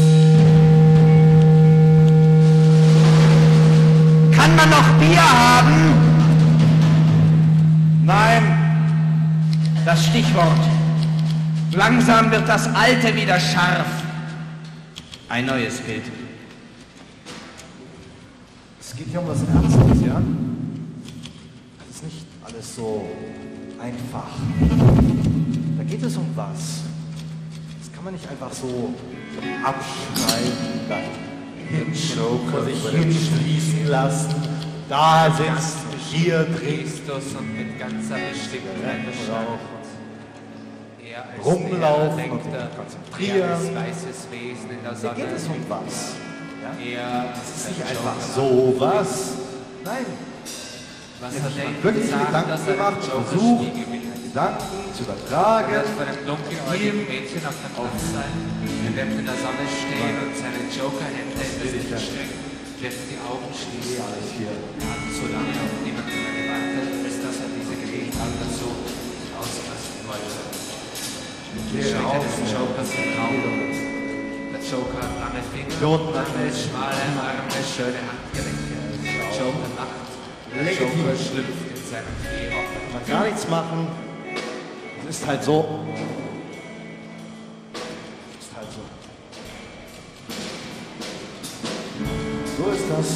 Kann man noch Bier haben? Nein. Das Stichwort. Langsam wird das Alte wieder scharf. Ein neues Bild. Es geht hier um was Ernstes, ja? Das ist nicht alles so einfach. Da geht es um was. Das kann man nicht einfach so abschreiben, dann vor sich hinschließen lassen. Da sitzt, hier dreht Christus und mit ganzer Bestimmtheit beschraubt. Er als rumlaufen und er konzentrieren. als weißes Wesen in der Da Sonne. geht es um was. Ja? Er Es ist nicht einfach so was. Nein. Was Er hat hat er sich ihm wirklich gesagt, Gedanken dass er gemacht, den Joker versucht, spiegelbild hat? Gedanken zu Er übertragen. wird von einem dunkeläugigen Mädchen auf dem Kopf sein. Er bleibt in der Sonne stehen und seine Jokerhände in das Licht strecken. Lässt die Augen schließen. Alles hier. Er hat so lange auf niemanden mehr gewartet, bis dass er diese Gelegenheit dazu ausfassen wollte. Die Schulter des Jokers im Raum. Der Joker hat lange Finger, lange, schmale Arme, schöne Handgelenke. Der Joker lacht. Der Joker schlüpft in seinem Federrock. Man kann gar nichts machen. Es ist halt so. Es ist halt so. So ist das.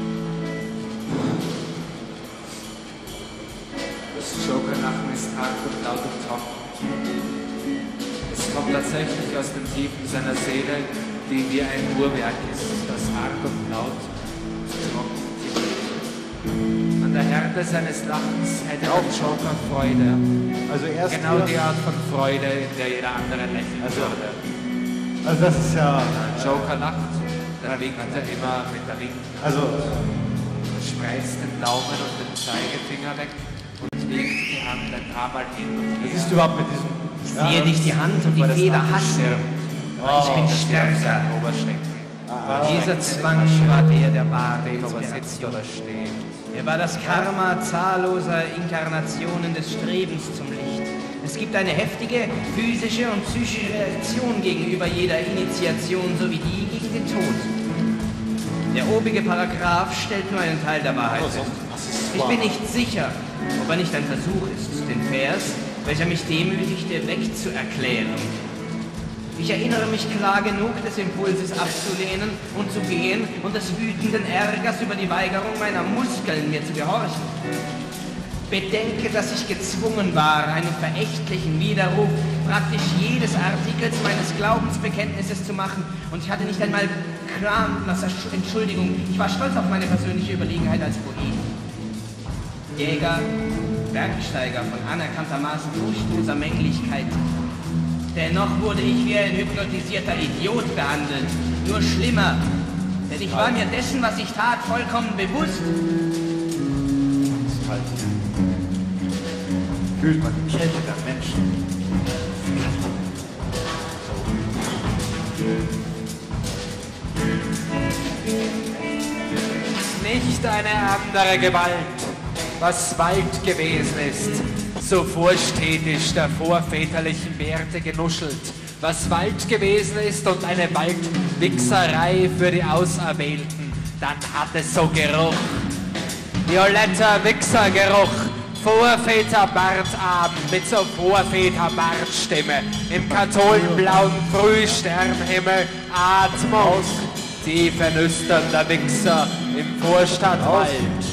Das Joker-Lachen ist hart tatsächlich aus den Tiefen seiner Seele, die wie ein Uhrwerk ist, das hart und laut trocken klingt. An der Härte seines Lachens hätte auch Joker Freude. Also erst Genau hier, die Art von Freude, in der jeder andere lächeln würde. also das ist ja, Joker lacht, dann winkt er immer mit der linken Hand, also spreizt den Daumen und den Zeigefinger weg und legt die Hand ein paar Mal hin und das her. ist überhaupt mit diesem, Siehe dich die Hand und die Feder hassen. Ich bin stärker. Oberschenkel. Dieser Zwang war der wahre Dem aber sitzt Inspiration. oder steht. Er war das Karma zahlloser Inkarnationen des Strebens zum Licht. Es gibt eine heftige physische und psychische Reaktion gegenüber jeder Initiation sowie die gegen den Tod. Der obige Paragraph stellt nur einen Teil der Wahrheit fest. Ich bin nicht sicher, ob er nicht ein Versuch ist, den Vers, welcher mich demütigte, wegzuerklären. Ich erinnere mich klar genug, des Impulses abzulehnen und zu gehen und des wütenden Ärgers über die Weigerung meiner Muskeln, mir zu gehorchen. Bedenke, dass ich gezwungen war, einen verächtlichen Widerruf praktisch jedes Artikels meines Glaubensbekenntnisses zu machen, und ich hatte nicht einmal Entschuldigung, ich war stolz auf meine persönliche Überlegenheit als Poet. Jäger, Bergsteiger von anerkanntermaßen furchtloser Männlichkeit. Dennoch wurde ich wie ein hypnotisierter Idiot behandelt. Nur schlimmer. Denn ich war mir dessen, was ich tat, vollkommen bewusst. fühlt man die Kälte der Menschen. Nicht eine andere Gewalt, was Wald gewesen ist, so vorstätisch der vorväterlichen Werte genuschelt, was Wald gewesen ist und eine Waldwichserei für die Auserwählten, dann hat es so Geruch, violetter Wichsergeruch, Vorväterbartabend mit so Vorväterbartstimme, im katholenblauen Frühsternhimmel Atmung, tiefe nüsternder Wichser im Vorstadtwald.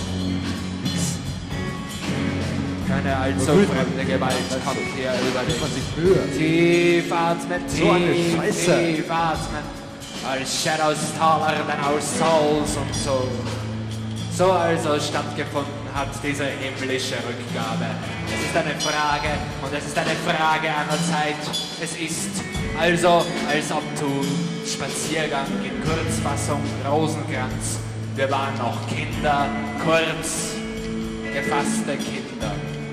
Keine allzu fremde Gewalt kommt hier über dich. Tief atmen, tief atmen, als Shadows taller than our souls und so. So also stattgefunden hat diese himmlische Rückgabe. Es ist eine Frage und es ist eine Frage einer Zeit. Es ist also, als ob du Spaziergang in Kurzfassung Rosenkranz. Wir waren noch Kinder, kurz gefasste Kinder.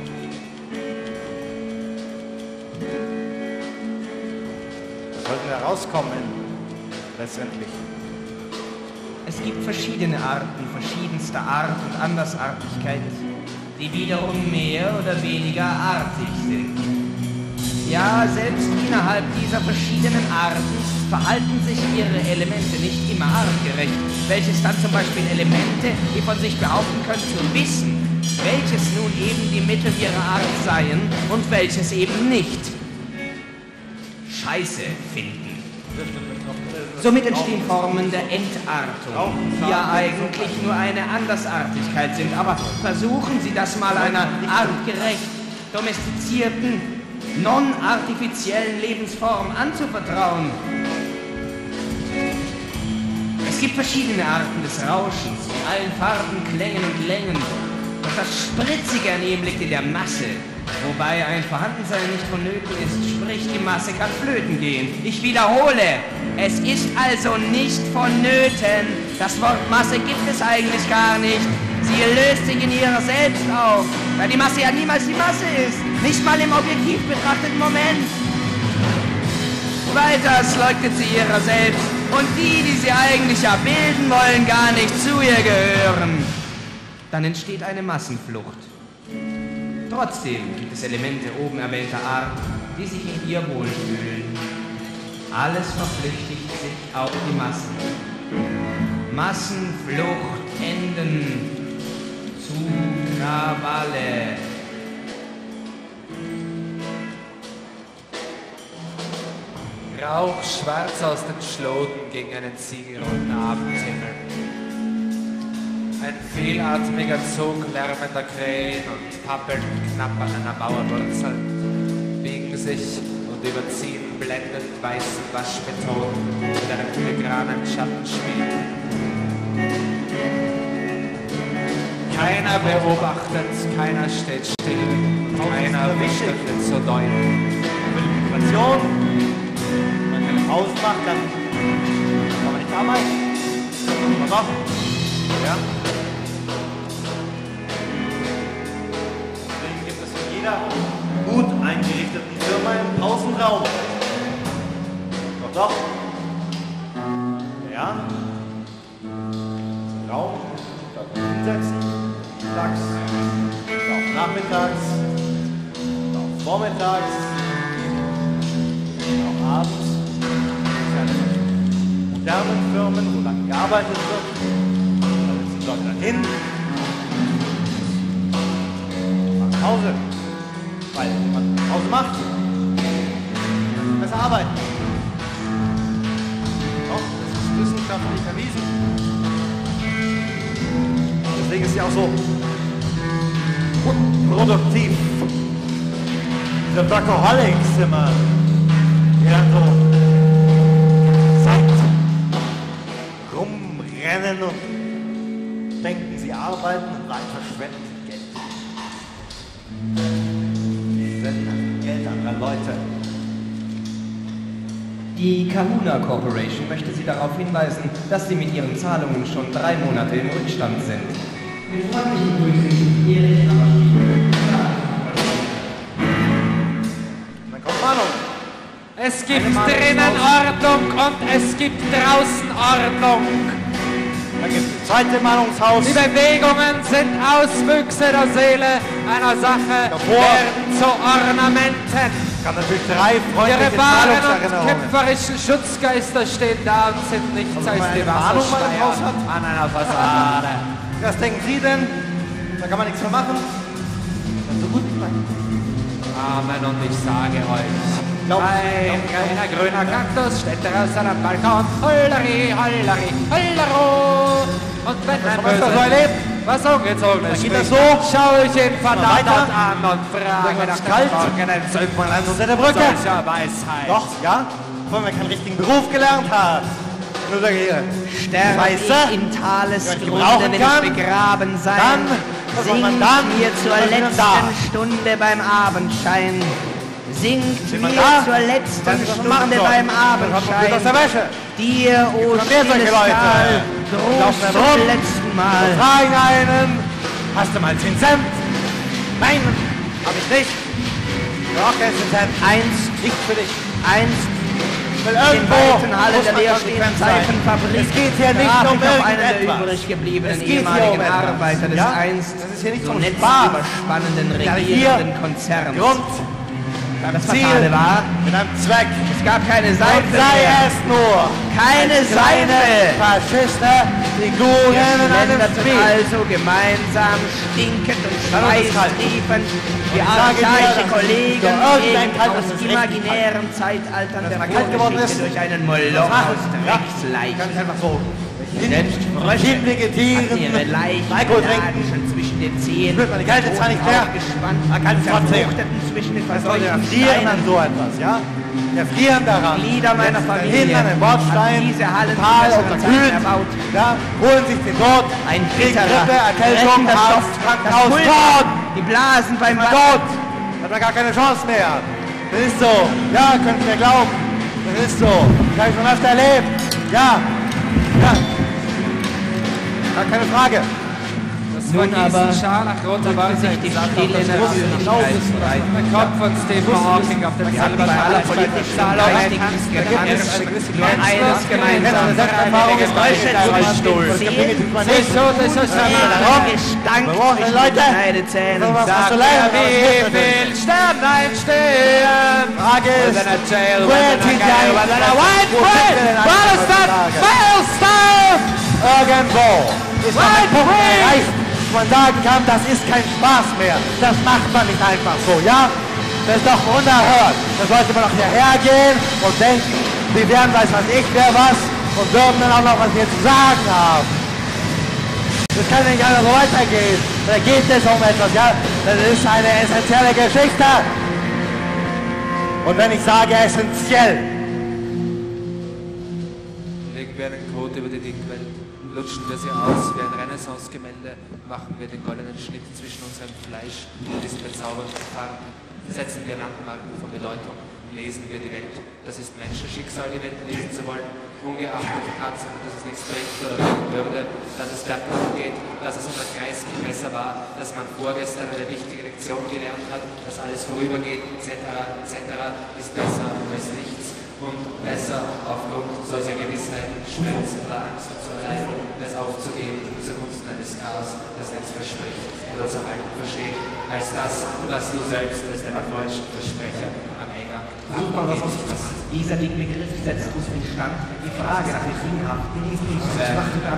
Sollten herauskommen, letztendlich. Es gibt verschiedene Arten, verschiedenster Art und Andersartigkeit, die wiederum mehr oder weniger artig sind. Ja, selbst innerhalb dieser verschiedenen Arten verhalten sich ihre Elemente nicht immer artgerecht, welches dann zum Beispiel Elemente, die von sich behaupten können zu wissen, welches nun eben die Mittel ihrer Art seien und welches eben nicht, Scheiße finden. Somit entstehen Formen der Entartung, die ja eigentlich nur eine Andersartigkeit sind. Aber versuchen Sie das mal einer artgerecht domestizierten, non-artifiziellen Lebensform anzuvertrauen. Es gibt verschiedene Arten des Rauschens, in allen Farben, Klängen und Längen. Doch das Spritzige an ihm liegt in der Masse. Wobei ein Vorhandensein nicht vonnöten ist, sprich die Masse kann flöten gehen. Ich wiederhole, es ist also nicht vonnöten. Das Wort Masse gibt es eigentlich gar nicht. Sie löst sich in ihrer selbst auf, da die Masse ja niemals die Masse ist. Nicht mal im objektiv betrachteten Moment. Weiters leugnet sie ihrer selbst und die sie eigentlich ja bilden wollen, gar nicht zu ihr gehören. Dann entsteht eine Massenflucht. Trotzdem gibt es Elemente oben erwähnter Art, die sich in ihr wohlfühlen. Alles verflüchtigt sich auf die Massen. Massenflucht enden zu Krawalle. Rauch schwarz aus den Schloten gegen einen ziegelroten Abendhimmel. Ein vielatmiger Zug lärmender Krähen und Pappeln knapp an einer Mauerwurzel biegen sich und überziehen blendend weißen Waschbeton mit einem filigranen Schattenspiel. Keiner beobachtet, keiner steht still, keiner wichtet zu deuten. Motivation. Wenn man keine Pause macht, dann kann man nicht arbeiten. Was noch? Ja. Deswegen gibt es in jeder gut eingerichteten Firma einen Pausenraum. Doch. Ja. Ein Raum, da kann man hinsetzen. Mittags, auch nachmittags, auch vormittags, auch abends. Das ist eine modernen Firmen, wo lange gearbeitet wird. Da sitzen die Leute dann hin. Machen Pause. Weil wenn man Pause macht, besser arbeiten. Doch, das ist wissenschaftlich erwiesen. Deswegen ist sie auch so produktiv. Diese Workaholics immer, die dann so Zeit rumrennen und denken, sie arbeiten und rein verschwenden Geld. Die verschwenden Geld anderer Leute. Die Kahuna Corporation möchte Sie darauf hinweisen, dass Sie mit Ihren Zahlungen schon 3 Monate im Rückstand sind. Mit freundlichen Grüßen, Erich Hammerschmidt. Dann kommt Mahnung. Es gibt drinnen Ordnung und es gibt draußen Ordnung. Dann gibt es das zweite Mahnungshaus. Die Bewegungen sind Auswüchse der Seele einer Sache, werden zu Ornamenten. Es gab natürlich 3 Ihre freundliche wahren und Zahlungserinnerungen. kämpferischen Schutzgeister stehen da und sind nichts Also, wenn als man die eine Mahnung mal im Haus Wassersteuer hat? an einer Fassade. Was denken Sie denn? Da kann man nichts mehr machen. Das ist so gut gemacht. Amen, und ich sage euch, Glaub- ein kleiner grüner Kaktus steht draußen am Balkon, Hollari, Hollari, Hollero. Und wenn ein hast du so böses, erlebt? was ungezogenes Geht das spricht, so? schaue ich ihn verdammt weiter? an und frage Wird nach es der kalt? verborgenen Symbolen Unter der Brücke? solcher Weisheit. Doch, ja? Obwohl man keinen richtigen Beruf gelernt hat. Nur sage hier. Sterbe Scheiße. ich in Tales Wenn ich Grunde, brauchen will kann, ich begraben sein. dann, was macht man Singt dann? mir zur Was ist denn letzten da? Stunde beim Abendschein. Singt Sind mir wir da? zur letzten Was ich machen Stunde soll. beim Dann kommt man aus der Abendschein. Wäsche. Dir, o Gibt noch mehr solche stilles Leute. Tal, Die groß laufen da zum rum. letzten Mal. Fragen einen. Hast du mal 10 Cent? Nein, hab ich nicht. Du hast auch keinen 10 Cent. Einst, Nicht für dich. einst Will in irgendwo weiten Hallen muss der man leerstehenden konsequent sein. Seifenfabrik Es geht hier nicht traf um ich auf einen der irgendetwas. übrig gebliebenen Es geht hier ehemaligen um etwas. Arbeiter des Ja? einst Das ist hier nicht so zum netzüberspannenden Spaß. regierenden Hier Konzerns. Grund, Das Ziel, Fatale war, mit einem Zweck. es gab keine Und Seife sei mehr. es nur Keine als kleine Seife. Faschisten-Figuren Wir in einem schlenderten Spiel. also gemeinsam stinkend und Dann wird es kalt. schweißtriefend wie ich sage dir, archaische dass Kollegen für irgendein gegen Kalt aus ist es richtig imaginären Zeitaltern Wenn der es mal kalt geworden Vorgeschichte ist, durch einen Was Moloch machen? aus Ja, Drecksleicht. kann ich einfach so Selbst Frösche hin vegetieren, hatten ihre Leichen Alkohol trinken. zwischen den Zehen Spürt man die Kälte zwar nicht mehr, gespannt, man kann es trotzdem. zerfruchteten zwischen den Was soll der verseuchten frieren an Steinen. so etwas, ja? Der frieren daran. Glieder meiner Setzen Familie hin an den Bordstein, haben diese Hallen zu Tal besseren unterkühlt, Zeiten erbaut. ja, holen sich den Tod, Ein kriegen bitterer, Grippe, Erkältung, brechender Arzt, Stoff, das Krankenhaus, Pulver, tot! die Blasen beim Tot! Wasser. Hat man gar keine Chance mehr. Das ist so. Ja, könnt ihr mir glauben. Das ist so. Das habe ich schon öfter erlebt. Ja. Ja. Gar keine Frage. Das Nun aber Vergießen scharlachroter Wasser sich die stille Natürlichkeit Der Kopf von Stephen Hawking auf dem Wir hatten bei aller politischen und geistigen Skepsis nur eines gemeinsam. Selbsterfahrung ist Frösche zwischen Stuhl. den Zehen, das ist Warum? Gestank Wir brauchen zwischen Leute. den Schneidezähnen. Was Sag hast du mir, lernen? wie viel Sternlein stehen? Frage ist, Within a jail, where within a did gale, I- within a white Wo bread, sind wir denn Protestant, heutzutage? Milestone! irgendwo ist man Right ein Punkt way. erreicht, wo man sagen kann, das ist kein Spaß mehr. Das macht man nicht einfach so, ja? Das ist doch unerhört. Da sollte man doch hierher gehen und denken, wir wären weiß was ich, wer was und würden dann auch noch was hier zu sagen haben. Das kann nicht einfach so weitergehen. Da geht es um etwas, ja? Das ist eine essentielle Geschichte. Und wenn ich sage essentiell, Legen wir einen Code über die Dickwelt, lutschen wir sie aus wie ein Renaissance-Gemälde, machen wir den goldenen Schnitt zwischen unserem Fleisch und diesen bezaubernden Farben, setzen wir Landmarken von Bedeutung, lesen wir die Welt. Das ist Menschenschicksal, die Welt lesen zu wollen, ungeachtet Tatsache, dass es nichts bringt oder bringen würde, dass es bergab geht, dass es unter Kreis besser war, dass man vorgestern eine wichtige Lektion gelernt hat, dass alles vorübergeht, etc., ist besser als nichts. Und besser aufgrund solcher Gewissheiten, Schmerz oder Angst zu erleiden, es aufzugeben zugunsten eines Chaos, das nichts verspricht oder zu halten versteht, als das, was du selbst als der erfreulichen Versprecher am Enger abgegeben. Dieser Begriff setzt uns in Stand, die Frage nach den sinnhaften Kunstwerken ab.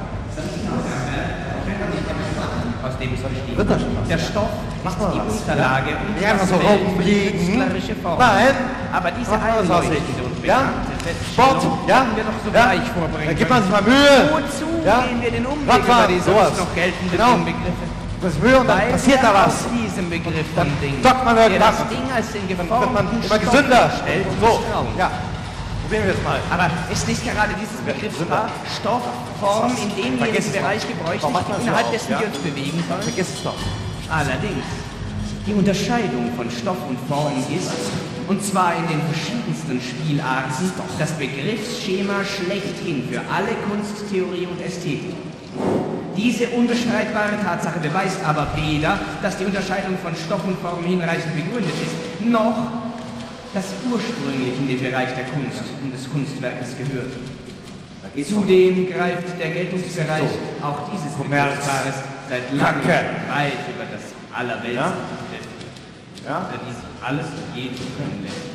Aus dem es besteht. Der Stoff ist die Unterlage und nicht einfach so rumliegen. künstlerische Form. Nein. Aber diese Machen wir was einleuchtende und Ja? bekannte Sport, ja? können wir doch so Ja? gleich vorbringen. Da gibt man sich mal können. Mühe. Wozu Ja? gehen wir den Umweg Radfahren, über die sowas. sonst noch geltenden Genau. Begriffe? Das Mühe und dann Weil passiert wir da was. aus diesem Begriff Dann von Ding, dockt man der irgendwas. das Ding als den Dann wird geformten man immer Stoff gesünder. darstellt, So, Vertrauen. ja. Probieren wir es mal. Aber ist nicht gerade dieses Begriffspaar Stoff, Form in dem wir Vergiss in es Bereich doch. gebräuchlich Warum macht man das innerhalb so dessen auf, wir ja? uns bewegen sollen? Vergiss es doch. Allerdings, die Unterscheidung von Stoff und Form ist, und zwar in den verschiedensten Spielarten, das Begriffsschema schlechthin für alle Kunsttheorie und Ästhetik. Diese unbestreitbare Tatsache beweist aber weder, dass die Unterscheidung von Stoff und Form hinreichend begründet ist, noch das ursprünglich in den Bereich der Kunst und des Kunstwerkes gehört. Zudem greift der Geltungsbereich auch dieses Begriffspaares seit langem weit über das Allerwelts, über die sich alles und jeden können lässt.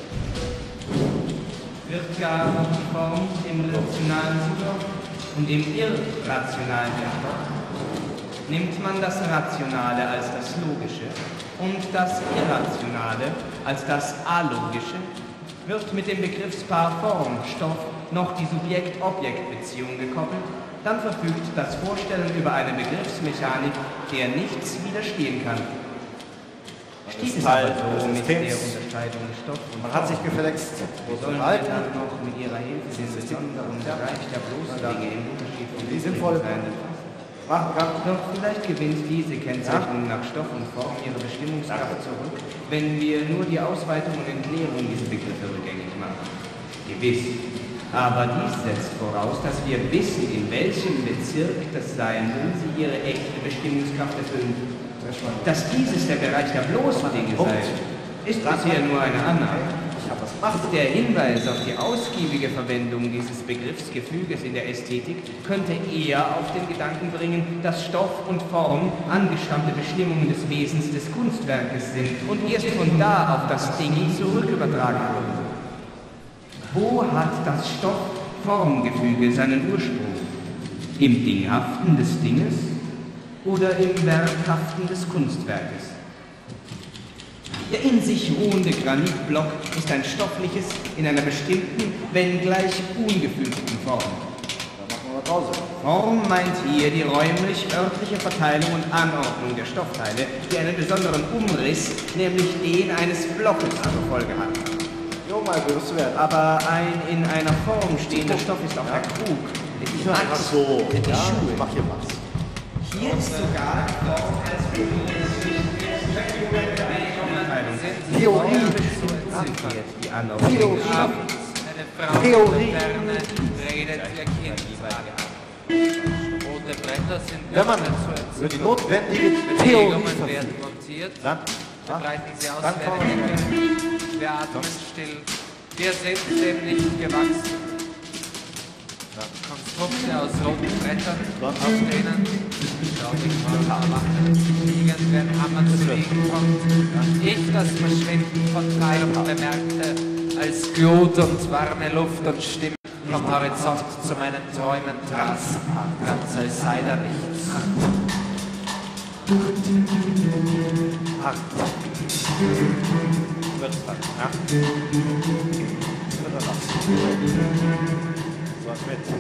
Wird gar auf die Form im rationalen Stoff und im irrationalen Stoff, nimmt man das Rationale als das Logische und das Irrationale als das Alogische, wird mit dem Begriffspaar Form, Stoff noch die Subjekt-Objekt-Beziehung gekoppelt, dann verfügt das Vorstellen über eine Begriffsmechanik, der nichts widerstehen kann. Steht es aber so mit der Unterscheidung Stoff und Man hat sich gefälligst Wo sollen wir dann noch mit ihrer Hilfe den besonderen Bereich der bloßen Dinge im Unterschied von die sinnvoll machen kann. Doch vielleicht gewinnt diese Kennzeichnung nach Stoff und Form ihre Bestimmungskraft zurück, wenn wir nur die Ausweitung und Entleerung dieser Begriffe rückgängig machen. Gewiss. Aber dies setzt voraus, dass wir wissen, in welchem Bezirk das sein will, sie ihre echte Bestimmungskraft erfüllen. Dass dieses der Bereich der bloßen Dinge sei, ist bisher nur eine Annahme. Der Hinweis auf die ausgiebige Verwendung dieses Begriffsgefüges in der Ästhetik könnte eher auf den Gedanken bringen, dass Stoff und Form angestammte Bestimmungen des Wesens des Kunstwerkes sind und erst von da auf das Ding zurückübertragen wurden. Wo hat das Stoff-Form-Gefüge seinen Ursprung? Im Dinghaften des Dinges oder im Werkhaften des Kunstwerkes? Der in sich ruhende Granitblock ist ein stoffliches, in einer bestimmten, wenngleich ungefügten Form. Form meint hier die räumlich-örtliche Verteilung und Anordnung der Stoffteile, die einen besonderen Umriss, nämlich den eines Blockes zur Folge hat. Jo, mal größer werden. Aber ein in einer Form stehender Stoff ist auch der Krug, die Nur einfach so. die Ja, Schuhe. ich mach hier was. Hier ist sogar Form als Theorie die Anordnung des Stoffes. Eine Frau Theorie. in der Ferne redet ihr Kind. Rote Bretter sind Wenn man nicht über die zu notwendige Theorie Bewegungen werden verfügt, montiert. dann Breiten sie aus Dann wie kommen eine Decke. Wir atmen still. Wir sind dem nicht gewachsen. Konstrukte aus roten Brettern, auf denen, schau dich mal machen, irgendein Hammer zu liegen kommt. Ich das Verschwinden von Teilen bemerkte, als Glut und warme Luft und Stimme vom Horizont zu meinen Träumen trat, ganz als sei da nichts. wird es dann. Ja? Wird dann noch. So was mit.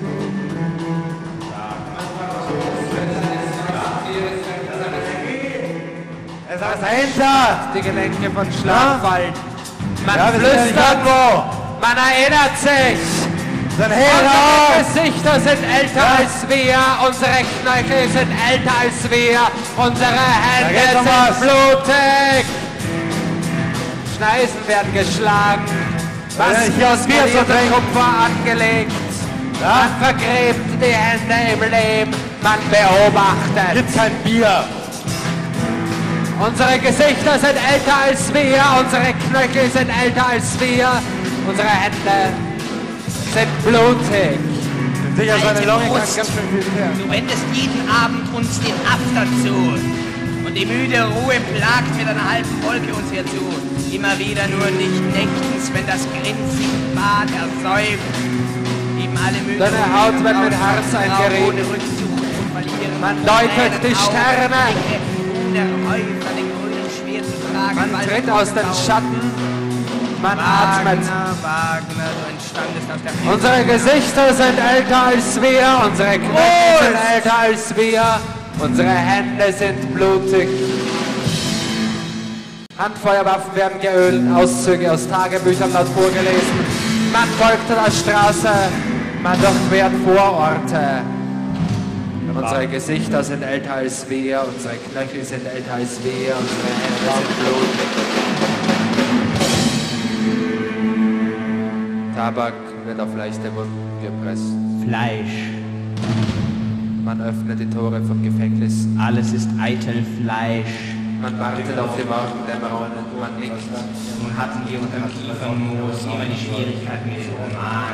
Er sagt dahinter! Die Gelenke von Schlagwald. Man Ja, wir sind ja nicht flüstert, irgendwo. man erinnert sich. Dann Unsere her Gesichter sind älter als wir, unsere Knöchel sind älter als wir, unsere Hände geht noch sind was. blutig. Schneisen werden geschlagen, Masken hier aus und Bier zu polierte trinken. Kupfer angelegt. Ja? Man vergräbt die Hände im Lehm, man beobachtet. Gibt's kein Bier. Unsere Gesichter sind älter als wir, unsere Knöchel sind älter als wir, unsere Hände sind blutig. Sicher, seine Alte Logik kann Brust. ganz schön viel her. Du wendest jeden Abend uns den After zu. Und die müde Ruhe plagt mit einer halben Wolke uns herzu. Immer wieder nur nicht nächtens, wenn das grinsig Bad ersäuft. Eben alle müde Deine Haut wird mit Harz eingerieben. ohne Rückzug und verlieren. Man deutet die Sterne. Um der Häufer den grünen schwer zu tragen. Man bald tritt aus den Morgengrauen. Schatten, man atmet. Wagner, du entstandest aus der Unsere Gesichter sind älter als wir, unsere Knöchel sind älter als wir, unsere Hände sind blutig. Handfeuerwaffen werden geölt, Auszüge aus Tagebüchern laut vorgelesen. Man folgt der Straße, man durchquert Vororte. Unsere Gesichter sind älter als wir, unsere Knöchel sind älter als wir, unsere Hände sind blutig. Tabak wird auf leichte Wunden gepresst. Fleisch. Man öffnet die Tore vom Gefängnis. Alles ist eitel Fleisch. Man wartet auf die Morgendämmerung und man nickt. Nun hatten wir unter dem Kiefernmoos immer die Schwierigkeiten mit Roman.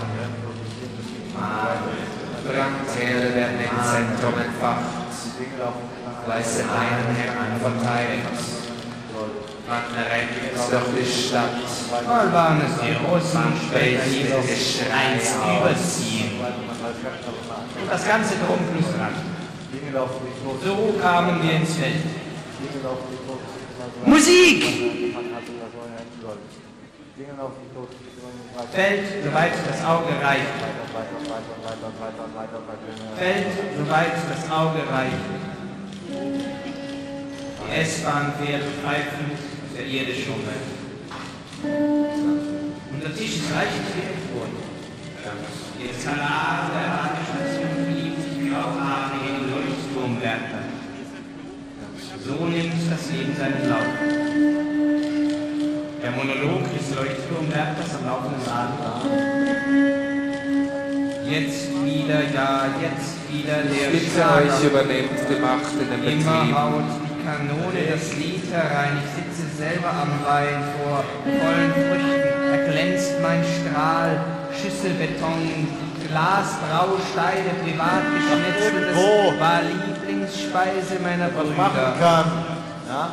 Brandherde werden im Zentrum entfacht. Weiße Leinenhemden verteilt. Man rennt durch die Stadt. Mal waren es die Russen, später hieß es eins überziehen. Und das Ganze drum plus dran. So kamen wir ins Feld. Musik! Feld, soweit das Auge reicht. Feld, soweit das Auge reicht. Die S-Bahn fährt pfeifend aus der Erde schummelt. Unser Tisch ist reichlich Telefon. Der Salat der Radiostation verliebt sich grauhaarige in Leuchtturmwärter. So nimmt das Leben seinen Lauf. Der Monolog des Leuchtturmwärters am laufenden Abend. Jetzt wieder, ja, jetzt wieder der Bitte Schlager. euch übernehmt die Macht in den Immer Betrieb. haut die Kanone das Lied herein. Ich sitze selber am Wein vor vollen Früchten. Erglänzt mein Strahl, Schüsselbeton, Glas, Brausteine, privat geschnetzeltes Wo? war Lieblingsspeise meiner Machen Brüder. kann. Ja?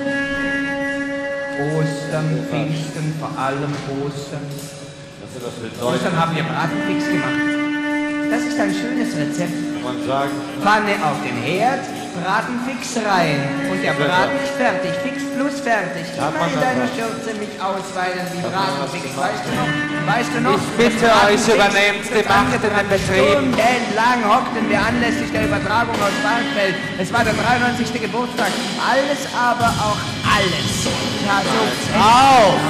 Ostern, Pfingsten, vor allem Ostern. Was das bedeutet, Ostern haben wir Bratenfix gemacht. Das ist ein schönes Rezept. kann man sagen. Pfanne auf den Herd, Braten fix rein. Und der Braten ist fertig, fix plus fertig. Hat Immer man in das deine was? Schürze mich ausweinen wie Braten fix. Weißt du noch? Weißt du noch? Ich bitte Das euch, Bratenfix, übernehmt die das Macht in den Betrieb. Stundenlang hockten wir anlässlich der Übertragung aus Barnfeld. Es war der 93. Geburtstag. Alles, aber auch alles. Ja, so Auf!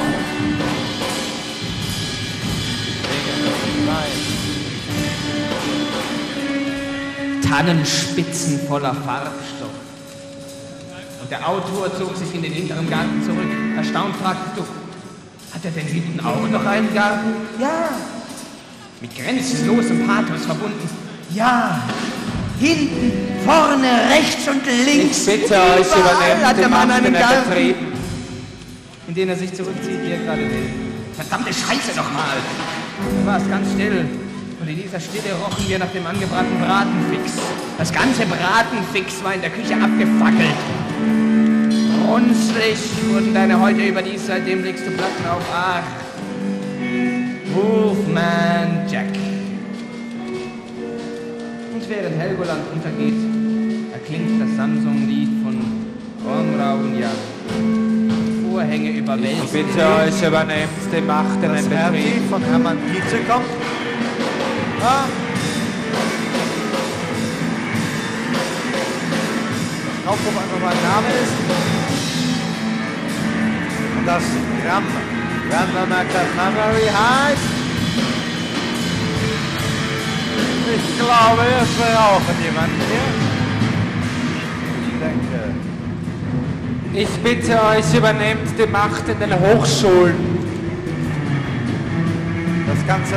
Tannenspitzen voller Farbstoff. Und der Autor zog sich in den hinteren Garten zurück. Erstaunt fragte du, hat er denn hinten auch noch einen Garten? Ja. Mit grenzenlosem Pathos verbunden. Ja. Hinten, vorne, rechts und links. Ich bitte euch, Überall übernehmt hat die der Mann Macht in einen den Garten. Betrieb. In den er sich zurückzieht, wie er gerade will. Verdammte Scheiße nochmal! Da war es ganz still. Und in dieser Stille rochen wir nach dem angebrannten Bratenfix. Das ganze Bratenfix war in der Küche abgefackelt. Runzlig wurden deine Häute überdies, seitdem legst du Platten auf. Ach, Wolfman Jack. Und während Helgoland untergeht, erklingt das Samsung-Lied von Ron Jan. Vorhänge Ich überwältigt. bitte euch, übernehmt die Macht in Das den Betrieb. Hertie von Hermann Kietze kommt. Ja? Kaufhof einfach mal ein Name ist. Und das Random Access Memory heißt, ich glaube, wir brauchen jemanden hier. Ich denke. Ich bitte euch, übernehmt die Macht in den Hochschulen. Das Ganze.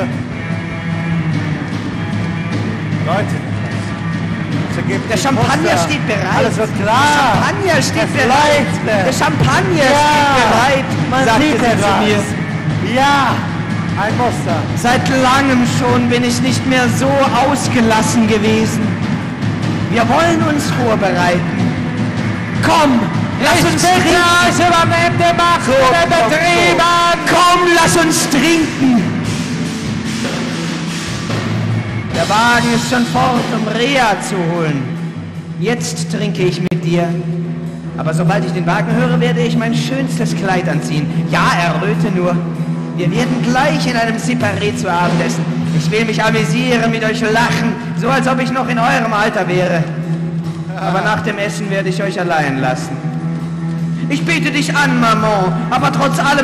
Leute. Der Champagner steht bereit. Alles wird klar. Der Champagner steht Es bereit. läuft. Der Champagner steht bereit, Man sagte sieht sie zu mir. etwas. Ja, ein Muster. Seit langem schon bin ich nicht mehr so ausgelassen gewesen. Wir wollen uns vorbereiten. Komm, lass uns trinken. euch, übernehmt die Macht in den Betrieben. Komm, lass uns trinken. Der Wagen ist schon fort, um Rea zu holen. Jetzt trinke ich mit dir. Aber sobald ich den Wagen höre, werde ich mein schönstes Kleid anziehen. Ja, erröte nur. Wir werden gleich in einem Separé zu Abend essen. Ich will mich amüsieren, mit euch lachen, so als ob ich noch in eurem Alter wäre. Aber nach dem Essen werde ich euch allein lassen. Ich bete dich an, Maman, aber trotz allem,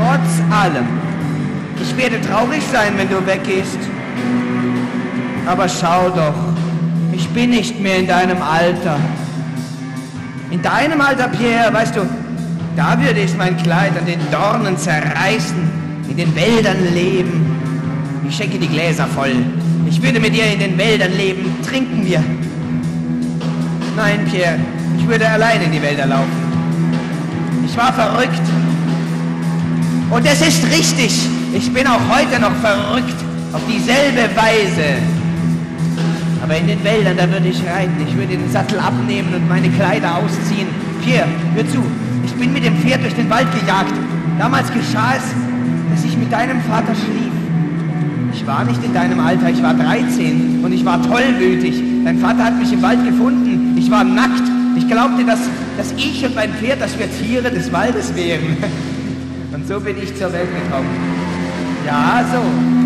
ich werde traurig sein, wenn du weggehst. Aber schau doch, ich bin nicht mehr in deinem Alter. In deinem Alter, Pierre, weißt du, da würde ich mein Kleid an den Dornen zerreißen, in den Wäldern leben. Ich schenke die Gläser voll. Ich würde mit dir in den Wäldern leben. Trinken wir. Nein, Pierre, ich würde allein in die Wälder laufen. Ich war verrückt. Und es ist richtig. Ich bin auch heute noch verrückt. Auf dieselbe Weise. Aber in den Wäldern, da würde ich reiten. Ich würde den Sattel abnehmen und meine Kleider ausziehen. Pierre, hör zu. Ich bin mit dem Pferd durch den Wald gejagt. Damals geschah es, dass ich mit deinem Vater schlief. Ich war nicht in deinem Alter, ich war 13 und ich war tollwütig. Dein Vater hat mich im Wald gefunden. Ich war nackt. Ich glaubte, dass ich und mein Pferd, dass wir Tiere des Waldes wären. Und so bin ich zur Welt gekommen. Ja, so.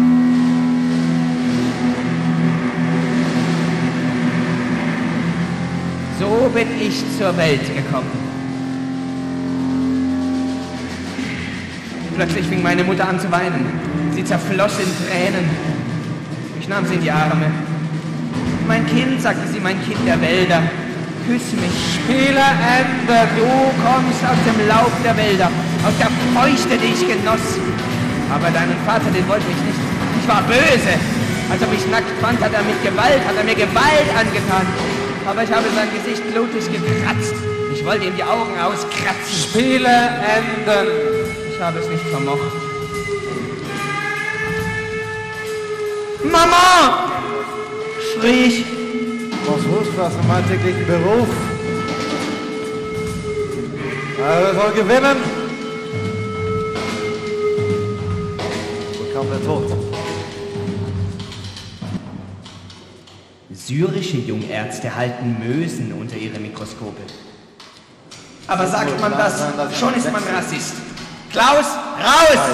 So bin ich zur Welt gekommen. Plötzlich fing meine Mutter an zu weinen. Sie zerfloss in Tränen. Ich nahm sie in die Arme. Mein Kind, sagte sie, mein Kind der Wälder, küss mich. Spiele Ende. Du kommst aus dem Laub der Wälder, aus der Feuchte, die ich genoss. Aber deinen Vater, den wollte ich nicht. Ich war böse. Als er mich nackt fand, hat er mir Gewalt angetan. Aber ich habe sein Gesicht blutig gekratzt. Ich wollte ihm die Augen auskratzen. Spiele enden. Ich habe es nicht vermocht. Mama! Schrie ich. Was was in meinem täglichen Beruf? Er soll gewinnen. So kam der Tod. Syrische Jungärzte halten Mösen unter ihre Mikroskope. Aber sagt man das, schon ist man Rassist. Klaus, raus!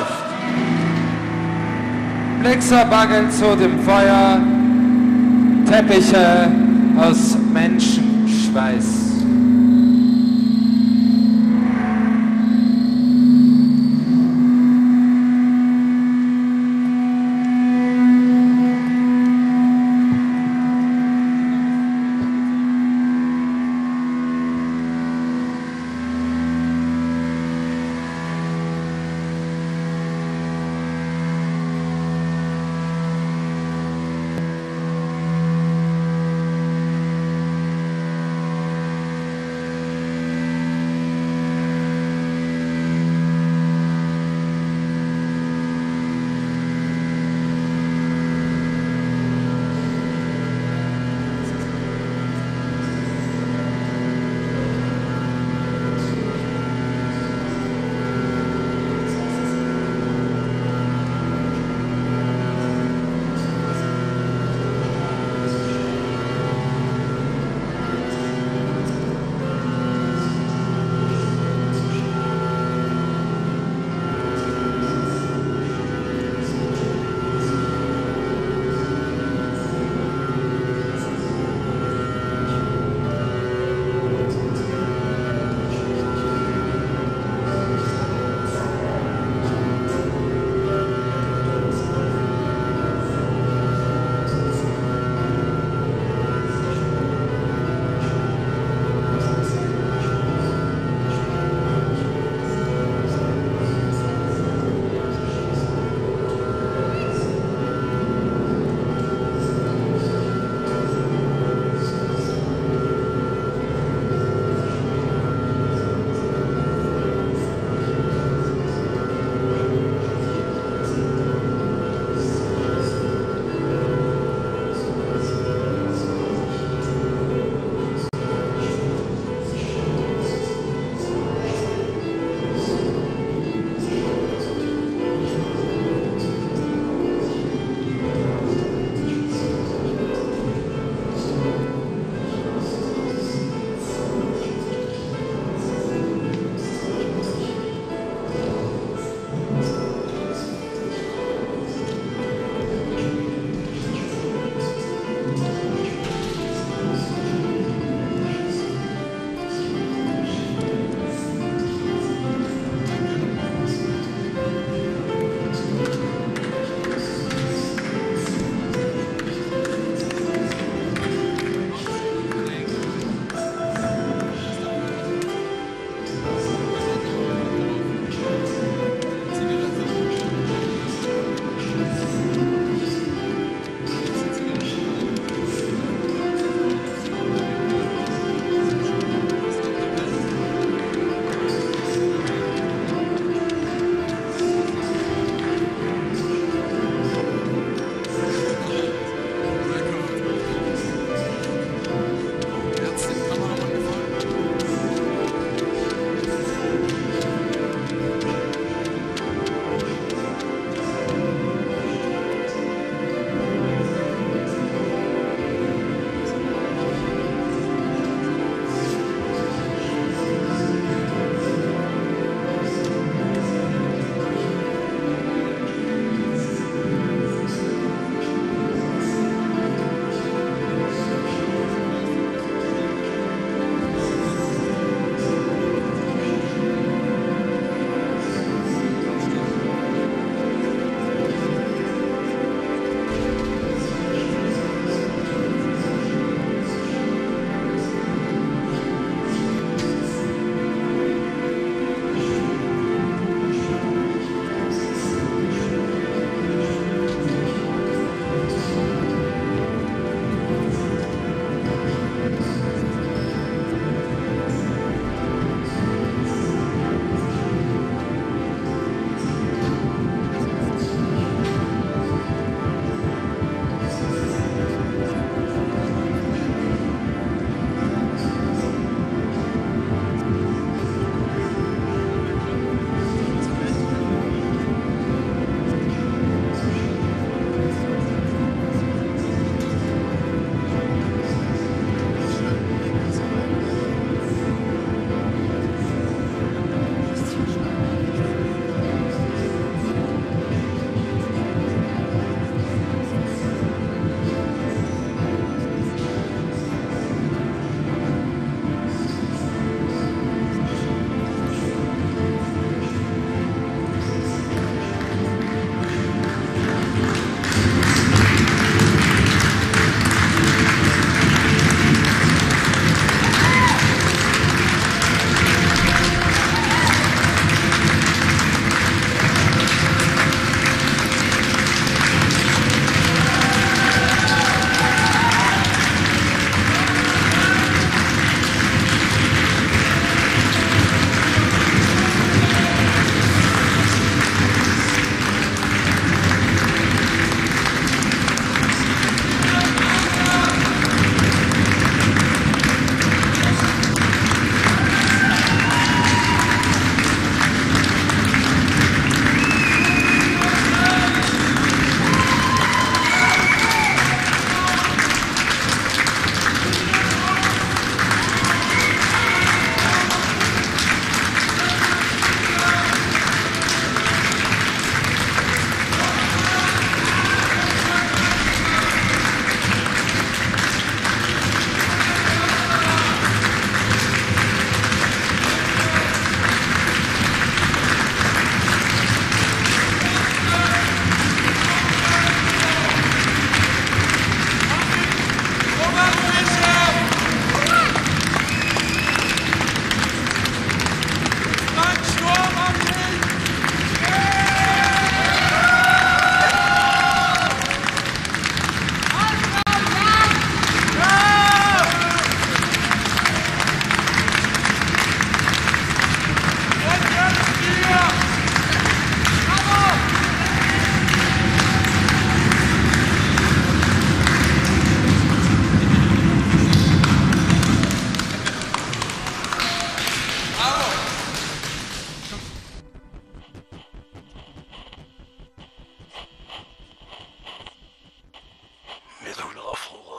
Blixer baggeln zu dem Feuer, Teppiche aus Menschenschweiß.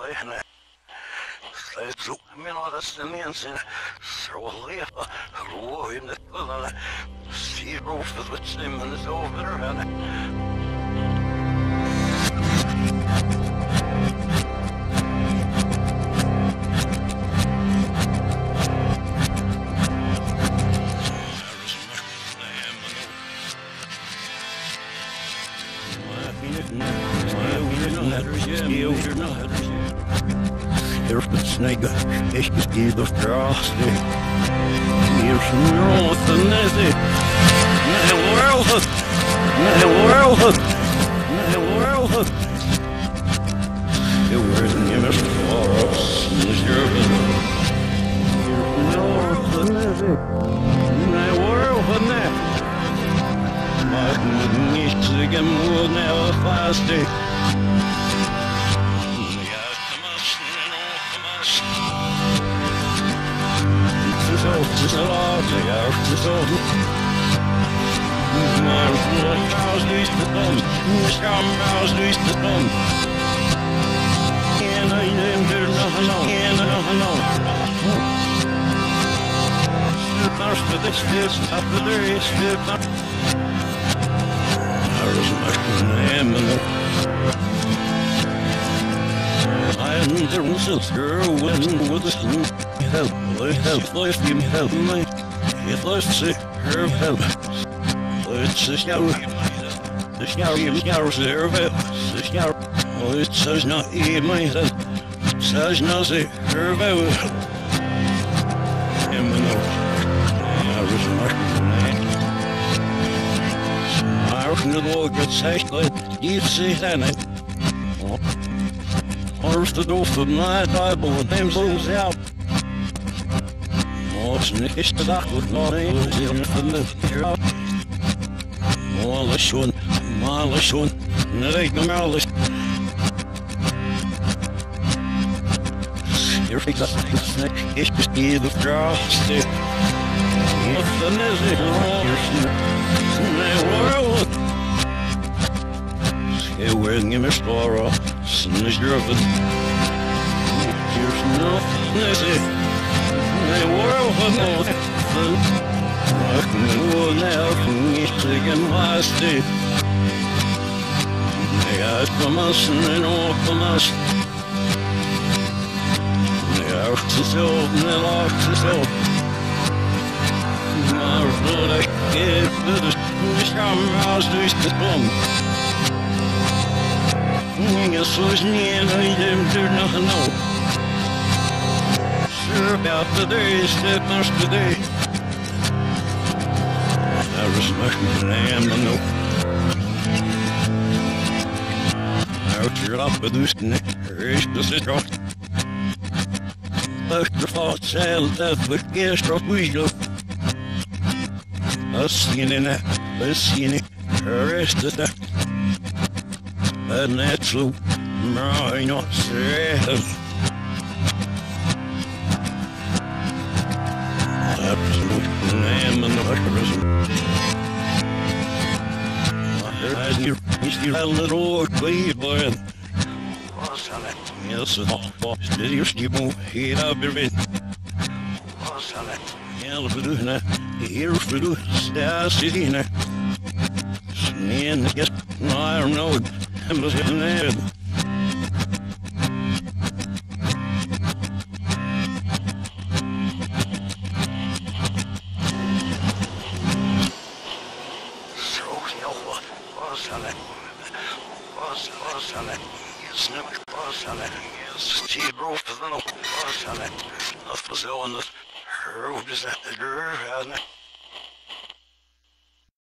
Snake, ich gehe durch Straße. Hier schnurrt und nässe. Meine World, meine World, meine World. You were the nearest for us in the German. Here schnurrt und nässe. Meine World, und nässe. Mag nicht sagen, wo näher fast ist. Just a lot of hours to solve. My house leads the sun. My house leads the sun. And I never know. And I don't know. First for this is after there is still. I was much name and I am the rules girl with the sun. Help, life, give me help, mate. If life's sick, herb help. It's a shower. The shower's there, the shower. Oh, it says not eat my help. It says not say herb help. And the note. I was marking I reckon the Lord gets safe, like you see that night. First the door for my Bible, and them souls out. Nicht gedacht und noch nicht von der Tür. Mal schon, nicht normal ist. Hier fliegt das nicht, ich bestehe auf Straße. Was dann ist es, World. Hier werden immer Spore, nicht dürfen. Here's nothing. My world of nothing. I can now finish again my state. I come us and all come us. I have to solve, and I have to solve. My blood I gave to the house to the bomb. I was near, I didn't do nothing, no. About the days that must be day. I was much more than I am, I know. Out your up with this neck, race to sit off. After fought sail that with gas drop we go. I seen it, I seen it, arrested that. And that's so, I know, sad. Absolute name and the prison. I still a little clay boy. What's on it? Yes, did you sleep on here? I've been. What's on it? Yeah, the blue, here's the blue, star city. Man, yes, I don't know. I'm just in there. Steve Rolfe, I don't know what's on it. Off the zone, the road is at the door,